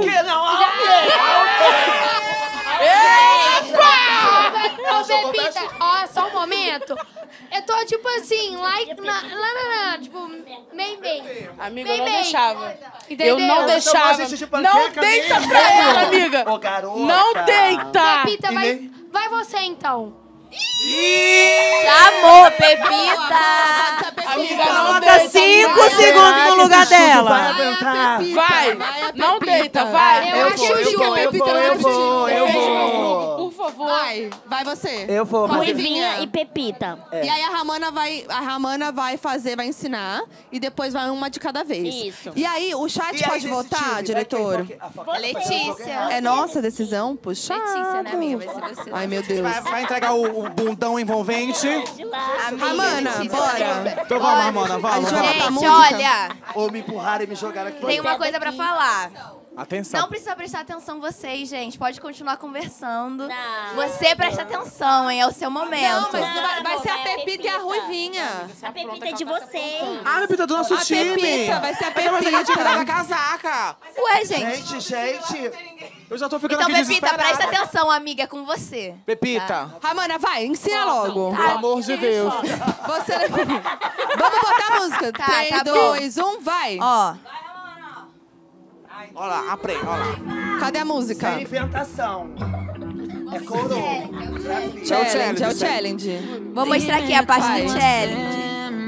Ô, Pepita, ó, só um momento. Eu tô, tipo assim, lá, tipo, meio. Amiga, Bem, eu não bem. deixava. Entendeu? Eu não deixava. de Não panqueca deita mesmo. pra ela, amiga. Ô, garota. Não deita. Pepita, E vai você então. Amor, Pepita! Amiga, não Coloca deita. 5 segundos no lugar Vai dela. aguentar. Vai. Não deita, vai. Eu acho justo a Pepita eu vou. Por favor. Vai você. Eu vou, mas... Ruivinha e Pepita. E aí a Ramana vai fazer, vai ensinar e depois vai uma de cada vez. Isso. E aí o chat E aí, pode desse votar, time, diretor? Letícia. É nossa decisão? Puxa. Letícia, né, amiga? Vai ser você. Ai, meu Deus. Vai entregar o bundão envolvente. Ramana, bora. Então vamos, Ramana, vamos. Gente, olha, Ou me empurraram e me jogaram aqui. tem uma coisa pra falar. Atenção. Não precisa prestar atenção vocês, gente. Pode continuar conversando. Não. Você presta atenção, hein? É o seu momento. Não, mas vai ser a Não, é Pepita e a Ruivinha. A Pepita é de vocês. Ah, Pepita do nosso A time. Pepita, vai ser a Mas a gente Pepita. vai dar casaca. Ué, gente. Gente. Eu já tô ficando Então, aqui Pepita, desesperado. presta atenção, amiga, é com você. Pepita, Ramana, vai, ensina logo. pelo amor de Deus. Você... Vamos botar a música. Tá, 3, tá bom. 2, 1, vai. Ó, Olha lá, aprende, olha lá. Cadê a música? Sem inventação. É coro. Challenge, é o challenge. vou mostrar aqui a parte do challenge.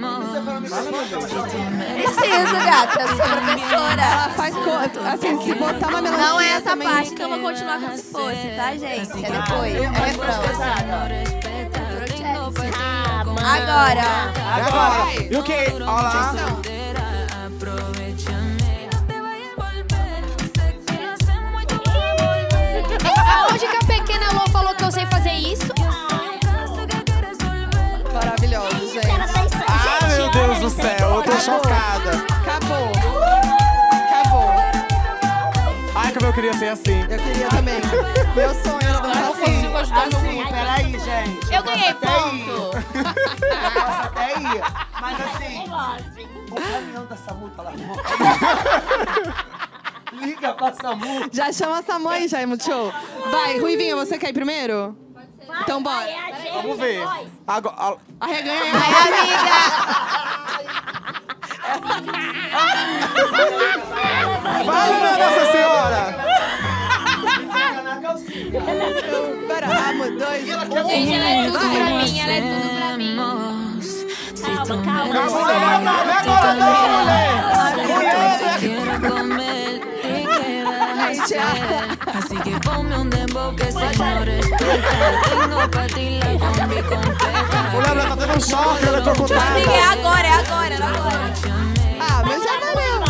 Preciso, gata, eu sou professora. Ela faz assim, se botar uma melodia Não é essa também. parte que eu vou continuar como se fosse, tá, gente? É depois, é refrão. Agora. Agora. E o que? Olha lá. Aonde que a Pequena Lô falou que eu sei fazer isso? chocada. Acabou. Ai, como eu queria ser assim. Eu queria também. Meu sonho era dançar assim. Peraí, gente. Eu ganhei posso ponto. Eu posso até ir. Mas assim, o caminhão da Samu tá lá fora. Liga pra Samu. Já chama a Samu aí, já é muito show. Vai, Ruivinha, você quer ir primeiro? Então bora. Vamos ver. Agora, Arreganha aí, vai, Nossa Senhora! Pera, vamos, 2, 1. Gente, ela é tudo pra mim, ela é tudo pra mim. Así que ponme un dembow que se no respeta. Tengo pa' ti la combi completa. Mulher, ela tá tendo um choque, ela é trocotada. É agora, é agora. Ah, mas já valeu.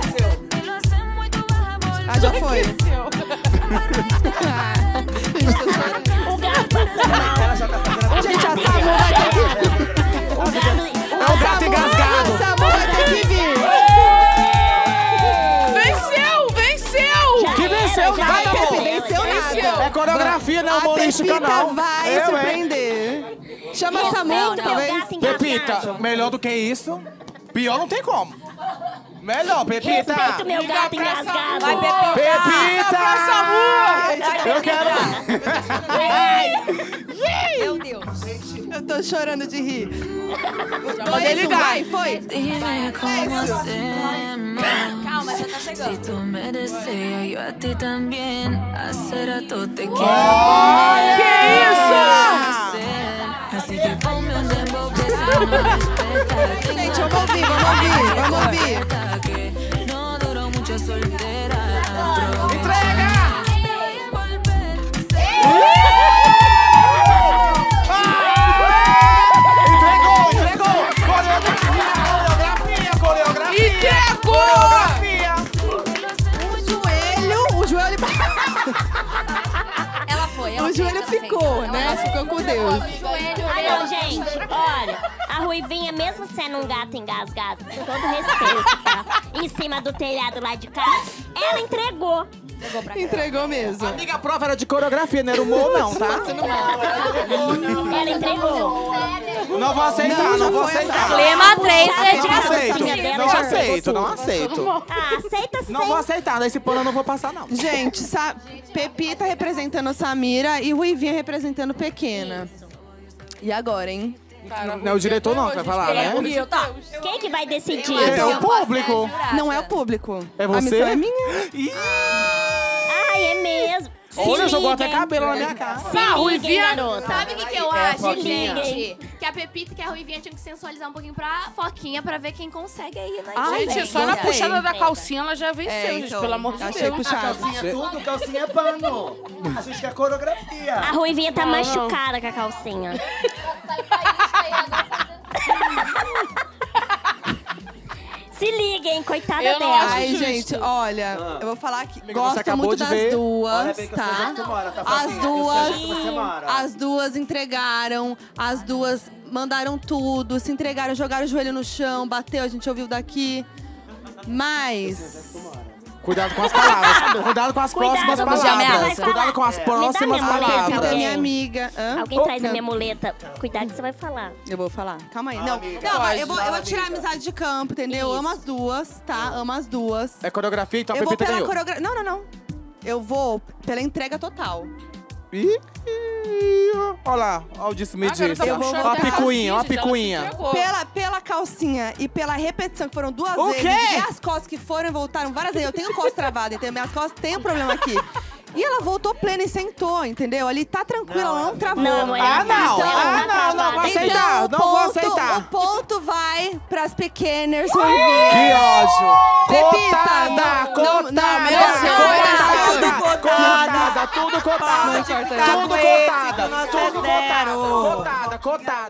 Ah, já foi. Gente, a Samu vai ter que... É o gato engasgado. A Samu vai ter que vir. Venceu! Que venceu Vai, nada, Pepe, amor. venceu nada. É coreografia, não é humorística, A Pepita não. vai surpreender. Chama a Samu, talvez. Pepita, melhor do que isso. Pior não tem como. Melhor, Pepita. Respeita o meu gato engasgado. Vai, Pepita! Pepita! Eu quero... Meu Deus. Eu tô chorando de rir. Mandei ligar. Vai, foi. Dime cómo hacemos. Calma, já tá chegando. Si tú me deseas, yo a ti también. Hace rato te quiero Que isso? Así que ponme un dembow que se no respeta. Gente, vamos ouvir. Que no duró mucho soltera. Entrega! Entregou! Coreografia! Entregou! O joelho... Ela foi. O joelho ficou, né? Ela ficou com Deus. Ah, não, gente, olha, a Ruivinha, mesmo sendo um gato engasgado, com todo respeito, tá? Em cima do telhado lá de casa, ela entregou. Entregou mesmo. Amiga, a prova era de coreografia, não era humor, não, tá? Ela entregou. Não vou aceitar, não vou aceitar. Clima 3 é de Não aceito. Ah, aceita sim. Não vou aceitar, nesse pano eu não vou passar, não. Gente, Pepita representando Samira e Ruivinha representando Pequena. E agora, hein? Não é o diretor não que vai falar, né? Quem que vai decidir? É o público. Não é o público. É A você? missão é minha. Ai, é mesmo. Olha, Se jogou até liguem. cabelo na minha cara. Se liguem, garota. Sabe o que eu É, acho, Foquinha. gente? Que a Pepita e a Ruivinha tinham que sensualizar um pouquinho pra Foquinha pra ver quem consegue aí na Gente, só na puxada da calcinha ela já venceu, gente, pelo amor de Deus. Calcinha é tudo, calcinha é pano. A gente quer coreografia. A Ruivinha tá machucada com a calcinha. Se liguem, coitada Eu não dela. acho Ai, gente, olha, eu vou falar que Amiga, você gosto acabou muito de das ver. duas, Olha bem que eu sei tá? onde tu mora, tá, As Foquinha? Eu sei duas, onde você mora. as duas entregaram, as duas mandaram tudo, se entregaram, jogaram o joelho no chão, bateu, a gente ouviu daqui. Mas... Cuidado com as palavras. Cuidado com as próximas Cuidado, palavras. vai Cuidado com as falar. próximas Me dá minha muleta, Pepita é minha alguém. amiga. Hã? Alguém traz a minha muleta. Cuidado que você vai falar. Eu vou falar. Calma aí. Não, amiga, não, pode, eu vou tirar a amizade de campo, entendeu? Eu amo as duas, tá? Amo as duas. É coreografia, então a Eu vou Pepita pela ganhou. coreografia. Não. Eu vou pela entrega total. Ih, olha lá, olha o disse-me-disse. Eu vou Olha a voltar picuinha, olha a assim, picuinha. Pela calcinha e pela repetição, que foram duas O vezes. quê? E as costas que foram e voltaram várias vezes. Eu tenho costas travadas, entendeu? Minhas costas têm um problema aqui. E ela voltou plena e sentou, entendeu? Ali tá tranquila, ela não travou. Não, não, não vou aceitar, não vou aceitar. O ponto vai pras pequenas. Que ódio. Pepita, Cotada, tudo cotada. Cotada. Cotada.